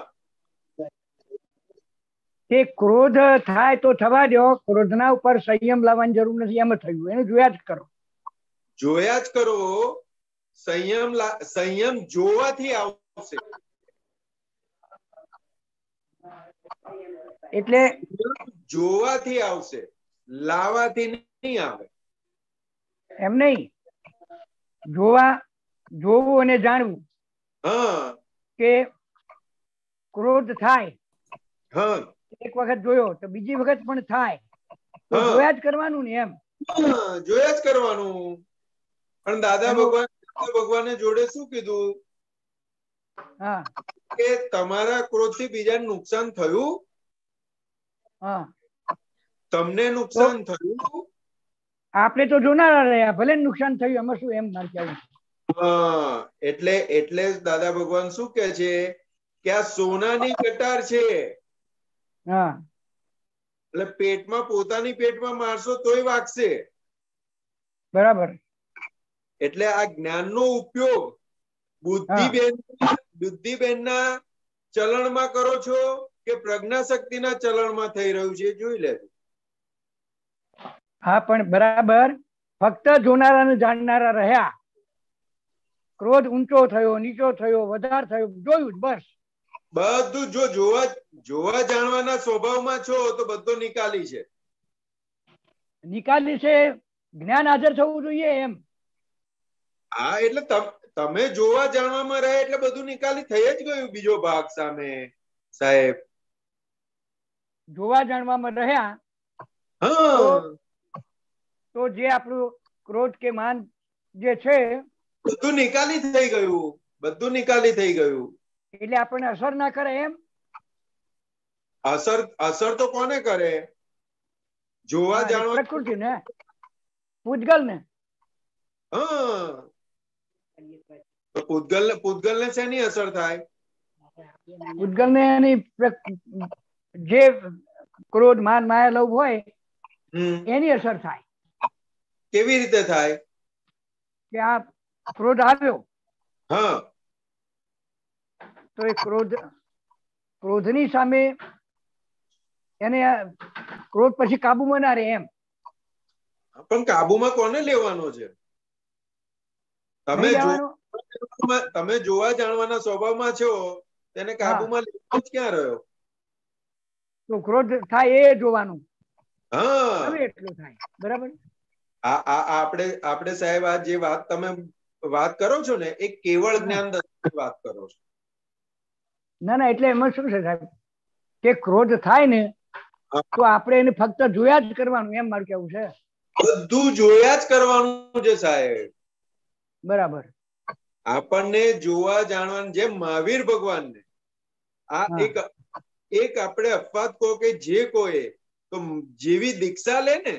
કે ક્રોધ થાય તો થવા દો, ક્રોધના ઉપર સંયમ લાવવાની જરૂર નથી. એમ થયું એનું જોયા જ કરો. જોયા જ કરો. સંયમ સંયમ જોવાથી આવશે. એટલે જોવાથી આવશે, લાવવાથી નહીં આવે. એમ નહીં, જોવા જોવું અને જાણવું. હા, કે ક્રોધ થાય, હા, એક વખત જોયો તો બીજી વખત પણ થાય તો જોયા જ કરવાનું ને. એમ જોયા જ કરવાનું. પણ દાદા ભગવાન ભગવાને જોડે શું કીધું કે તમારા ક્રોધથી બીજાને નુકસાન થયું, તમને નુકસાન થયું, આપણે તો જોનારા રહ્યા, ભલે નુકસાન થયું એમાં શું. એમ મારે કહેવું. હા, એટલે એટલે દાદા ભગવાન શું કે છે કે આ સોનાની કટાર છે. હા, એટલે પેટમાં પોતાની પેટમાં મારશો તોય વાગશે. બરાબર. એટલે આ જ્ઞાનનો ઉપયોગ બુદ્ધિબેન બુદ્ધિબેનના ચલણમાં કરો છો કે પ્રજ્ઞા શક્તિના ચલણમાં થઈ રહ્યું છે જોઈ લેજો. હા, પણ બરાબર. ફક્ત જોનારા ને જાણનારા રહ્યા. ક્રોધ ઊંચો થયો, નીચો થયો, વધાર થયો, જોયું બસ. બધું જો જોવા જોવા જાણવાના સ્વભાવમાં છો તો બધો નિકાલી છે. નિકાલી છે, જ્ઞાન હાજર થવું જોઈએ એમ. હા, એટલે તમે જોવા જાણવામાં રહે એટલે બધું નિકાલી થઈ જ ગયું. બીજો ભાગ સામે સાહેબ જોવા જાણવામાં રહ્યા હા તો જે આપણું ક્રોધ કે માન જે છે બધું નિકાલી થઈ ગયું, બધું નિકાલી થઈ ગયું. એટલે આપણને અસર ના કરે એમ. અસર અસર તો કોને કરે? જોવા જાણવા પ્રકૃતિ ને, પૂતગલ ને. હા, પૂતગલ ને પૂતગલ ને શેની અસર થાય? પૂતગલ ને એની જે ક્રોધ માન માયા લોભ હોય એની અસર થાય. કેવી રીતે થાય? કે આ ક્રોધ આવ્યો, હા, તો એ ક્રોધ ક્રોધની સામે એને ક્રોધ પછી કાબુમાં ના રહે એમ. પણ કાબુમાં કોને લેવાનો છે? તમે તમે જોવા જાણવાના સ્વભાવમાં છો, તેને કાબુમાં લેવાનો જ ક્યાં રહ્યો? તો ક્રોધ થાય એ જોવાનું. હા, હવે એટલું થાય. બરાબર. આ આપણે આપણે સાહેબ આ જે વાત તમે વાત કરો છો ને એ કેવળ જ્ઞાન દર્શનની વાત કરો છો. ના ના, એટલે એમાં શું છે સાહેબ કે ક્રોધ થાય ને તો આપણે એને ફક્ત જોયા જ કરવાનું એમ મારું કેવું છે. બધું જોયા જ કરવાનું છે સાહેબ. બરાબર. આપણને જોવા જાણવાનું, જેમ મહાવીર ભગવાનને આ એક એક આપણે અપવાદ કહો કે જે કોઈ તો જેવી દીક્ષા લે ને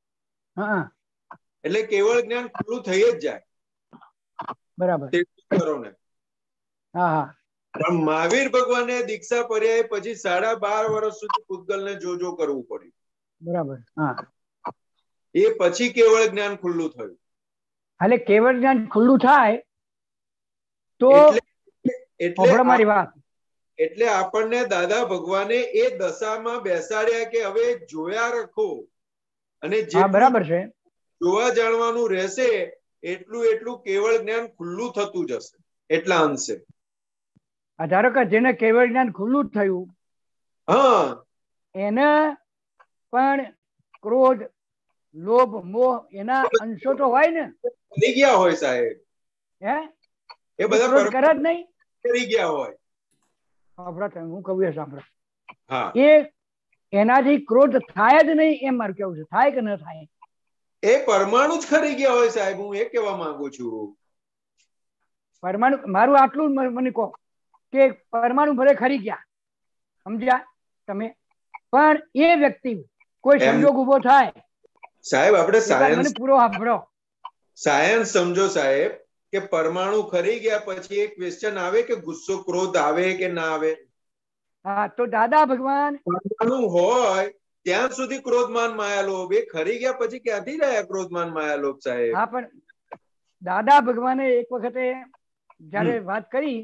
એટલે કેવળ જ્ઞાન ખુલ્લું થઈ જ જાય. બરાબર. કરો ને. હા હા. પણ મહાવીર ભગવાને દીક્ષા પર્યાય પછી સાડા બાર વર્ષ સુધી પૂતગલને જોજો કરવું પડ્યું. બરાબર. હા, એ પછી કેવળ જ્ઞાન ખુલ્લું થયું. એટલે કેવળ જ્ઞાન ખુલ્લું થાય તો એટલે મારી વાત એટલે આપણને દાદા ભગવાને એ દશામાં બેસાડ્યા કે હવે જોયા રાખો અને જેટલું જોવા જાણવાનું રહેશે એટલું એટલું કેવળ જ્ઞાન ખુલ્લું થતું જશે એટલા અંશે. ધારો કે જેને કેવળ જ્ઞાન ખુલ્લું થયું હા એને પણ ક્રોધ લોભ મોહ એના અંશો તો હોય ને. કરી ગયા હોય સાહેબ. હે એ બધા ક્રોધ કરે જ નહીં. કરી ગયા હોય. સાંભળો, હું કહું એ સાંભળો. હા, એ એનાથી ક્રોધ થાય જ નહીં એમ મારું કેવું છે. થાય કે ન થાય? એ પરમાણુ જ ખરી ગયા હોય સાહેબ. હું એ કહેવા માંગુ છું. પરમાણુ, મારું આટલું મને કહો કે પરમાણુ ભલે ખરી ગયા, સમજ્યા તમે, પણ એ વ્યક્તિ કોઈ સંજોગ ઉભો થાય સાહેબ, આપણે સાયન્સ મને પૂરો સાંભળો. સાયન્સ સમજો સાહેબ કે પરમાણુ ખરી ગયા પછી એક ક્વેશ્ચન આવે કે ગુસ્સો ક્રોધ આવે કે ના આવે? હા, તો દાદા ભગવાન પરમાણુ હોય ત્યાં સુધી ક્રોધમાન માયાલોભ, એ ખરી ગયા પછી ક્યાંથી રહ્યા ક્રોધમાન માયાલોભ સાહેબ? હા, પણ દાદા ભગવાને એક વખતે જયારે વાત કરી,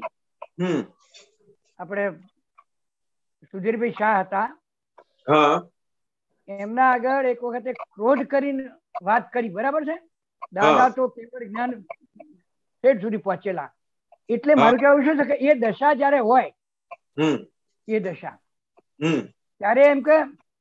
આપણે સુધીરભાઈ શાહ હતા, હા, એમના આગળ એક વખતે ક્રોધ કરીને વાત કરી. બરાબર છે? દાદા તો કેવળ જ્ઞાન ઠેઠ સુધી પહોંચેલા. એટલે મારું કહેવું શું છે કે એ દશા જયારે હોય, એ દશા ત્યારે એમ કે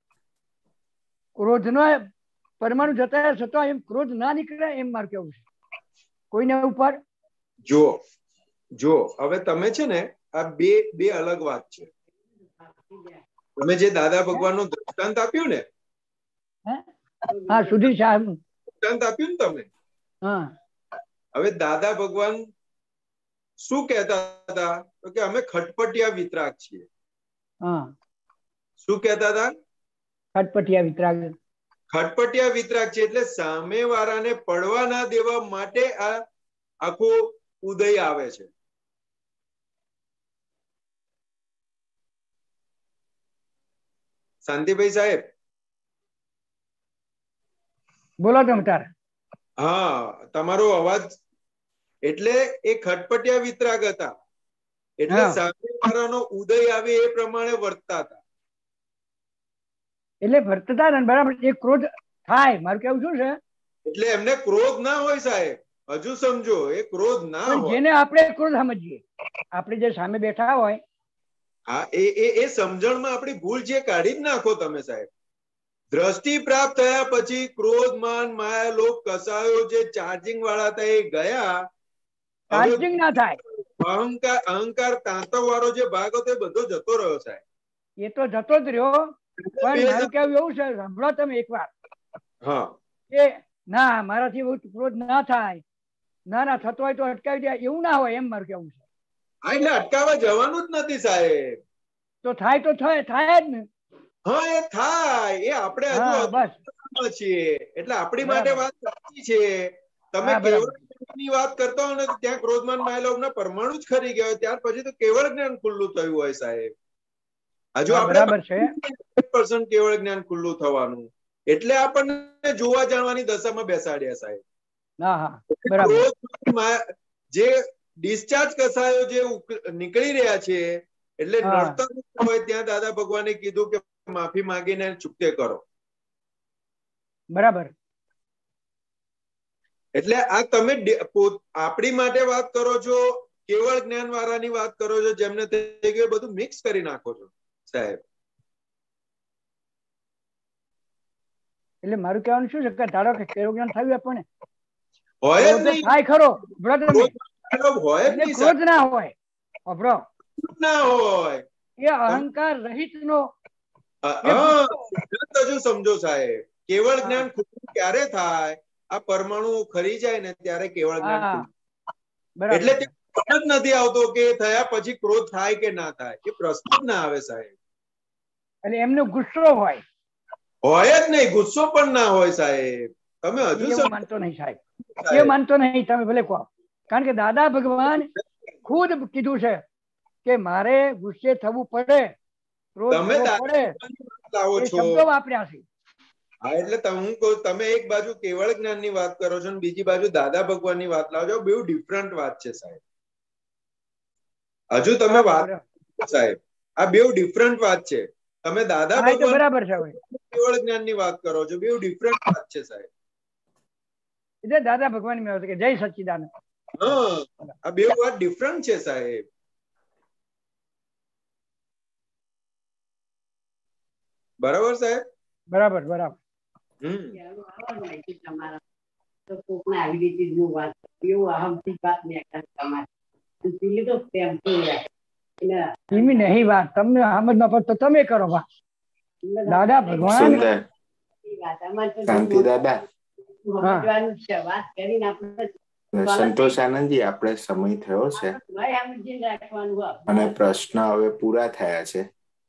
ક્રોધ નો પરમાણુ જતા છતાં એમ ક્રોધ ના નીકળે એમ મારું કેવું છે કોઈના ઉપર. જો જો હવે તમે છે ને આ બે બે અલગ વાત છે. તમે જે દાદા ભગવાન નું દ્રષ્ટાંત આપ્યું ને, હા, સુધીર શાહ દ્રષ્ટાંત આપ્યું ને તમે, હા, હવે દાદા ભગવાન શું કહેતા હતા? તો કે અમે ખટપટિયા વિતરાગ છીએ. હા, શું કહેતા હતા? ખટપટિયા વિતરાગ. ખટપટિયા વિતરાગ છે એટલે સામે વાળાને પડવા ના દેવા માટે આ આખો ઉદય આવે છે. શાંતિભાઈ સાહેબ, બોલો તમે તાર. હા, તમારો અવાજ. એટલે એ ખટપટિયા વિતરાગ હતા એટલે સામે વાળાનો ઉદય આવે એ પ્રમાણે વર્તતા હતા. એટલે વર્તતા ને બરાબર. એ ક્રોધ થાય, મારું કેવું શું છે, એટલે એમને ક્રોધ ના હોય સાહેબ. હજુ સમજો, એ ક્રોધ ના હોય. જેને આપણે ક્રોધ સમજીએ, આપણે જે સામે બેઠા હોય, હા, એ એ સમજણમાં આપણી ભૂલ છે, કાઢી જ નાખો તમે સાહેબ. દ્રષ્ટિ પ્રાપ્ત થયા પછી ક્રોધ માન માયા લોભ કસાયો જે ચાર્જિંગ વાળા હતા એ ગયા. ચાર્જિંગ ના થાય. અહંકાર અહંકાર તાંતવ વાળો જે ભાગ હતો એ બધો જતો રહ્યો સાહેબ. એ તો જતો જ રહ્યો, પણ મારું કેવું એવું છે, સાંભળો તમે એક વાર, હા, કે ના મારાથી ક્રોધ ના થાય ના ના થતો હોય તો અટકાવી દે એવું ના હોય એમ મારું કેવું છે. હા એટલે અટકાવવા જવાનું જ નથી સાહેબ. તો થાય તો થાય થાય જ ને. હા એ થાય એ આપણે હા બસ હજુ છીએ એટલે આપણી માટે વાત સાચી છે. તમે કેવળ જ્ઞાનની વાત કરતા હો ને ત્યાં ક્રોધમાન માયાલોભના પરમાણુ જ ખરી ગયા હોય ત્યાર પછી તો કેવળ જ્ઞાન ખુલ્લું થયું હોય સાહેબ. હજુ આપણે બરાબર છે પર્સન્ટ કેવળ જ્ઞાન ખુલ્લું થવાનું એટલે આપણને જોવા જાણવાની દશામાં બેસાડ્યા સાહેબ. હા હા બરાબર. જે ડિસ્ચાર્જ કસાયો જે નીકળી રહ્યા છે એટલે નડતર હોય ત્યાં દાદા ભગવાને કીધું કે માફી માંગીને ચૂકતે કરો. બરાબર. એટલે આ તમે આપણી માટે વાત કરો છો કેવળ જ્ઞાન વાળાની વાત કરો છો જેમને થઈ ગયું બધું મિક્સ કરી નાખો છો સાહેબ. એટલે મારું કહેવાનું શું છે કે ધારો કે કેવળ જ્ઞાન થયું આપણને હોય જ નહીં થાય ખરો હોય જ નહીં ક્રોધ ના હોય અભરો ના હોય એ અહંકાર રહિત નો હજુ સમજો સાહેબ કેવળ જ્ઞાન ખુલ્લું ક્યારે થાય આ પરમાણુ ખરી જાય ને ત્યારે કેવળ જ્ઞાન ખુલ્લું એટલે તે જ નથી આવતો કે થયા પછી ક્રોધ થાય કે ના થાય એ પ્રશ્ન જ ના આવે સાહેબ. એટલે એમનો ગુસ્સો હોય હોય જ નહીં ગુસ્સો પણ ના હોય સાહેબ. તમે હજુ માનતો નહીં સાહેબ એ માનતો નહીં તમે ભલે કહો કારણ કે દાદા ભગવાન ખુદ કીધું છે કે મારે ગુસ્સે થવું પડે તમે લાવો છો શબ્દો વાપર્યા છે. હા એટલે હું કહું તમે એક બાજુ કેવળ જ્ઞાન ની વાત કરો છો ને બીજી બાજુ દાદા ભગવાન ની વાત લાવો છો બહુ ડિફરન્ટ વાત છે સાહેબ. હજુ તમે વાત સાહેબ આ બહુ ડિફરન્ટ વાત છે. તમે દાદા ભગવાન બરાબર છે કેવળ જ્ઞાન ની વાત કરો છો બહુ ડિફરન્ટ વાત છે સાહેબ. એટલે દાદા ભગવાન ની વાત કે જય સચ્ચિદાનંદ. હા આ બે વાત ડિફરન્ટ છે સાહેબ. બરાબર સાહેબ. બરાબર બરાબર. હમ નહીં વાત તમને સમજ ન પડતો તમે કરો વાત. દાદા ભગવાન શાંતિ દાદા. સંતોષ આનંદજી આપણે સમય થયો છે અને પ્રશ્ન હવે પૂરા થયા છે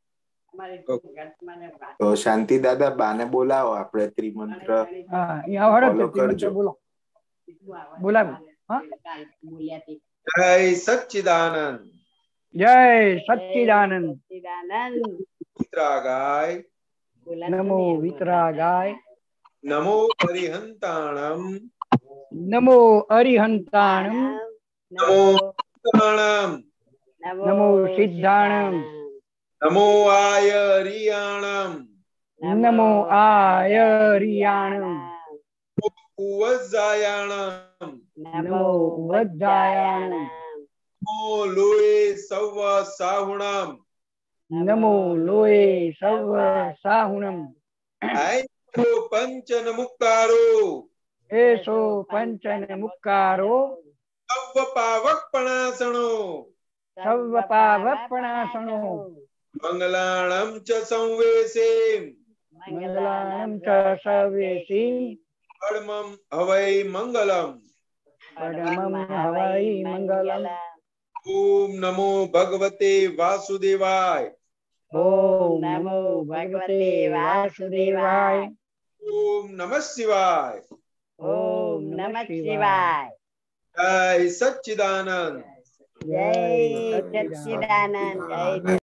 તો શાંતિ દાદા બાને બોલાવો આપણે ત્રિમંત્ર ફોલો કરજો. બોલાવો. જય સચ્ચિદાનંદ. જય સચ્ચિદાનંદ. વિતરાગાય નમો વિતરાગાય નમો અરિહંતાણમ નમો અરિહંતાણમ નમો સિદ્ધાણમ નમો સિદ્ધાણમ નમો આયરિયાણમ નમો આયરિયાણમ ઉવજ્જાયાણમ નમો વજ્જાયાણમ નમો લોએ સવ સાહુણમ નમો લોએ સવ સાહુણમ આયસો પંચન મુક્તારો એસો પંચન મુક્કારો સવ પાવકપણાસણો સવ પાવકપણાસણો મંગલાણમ ચ સંવેશે મંગલાણમ ચ સવેસી પડમમ હવૈ મંગલમ પડમમ હવૈ મંગલમ ઓમ નમો ભગવતે વાસુદેવાય ઓમ નમો ભગવતે વાસુદેવાય ઓમ નમઃ શિવાય ઓમ નમઃ શિવાય જય સચ્ચિદાનંદ જય સચ્ચિદાનંદ જય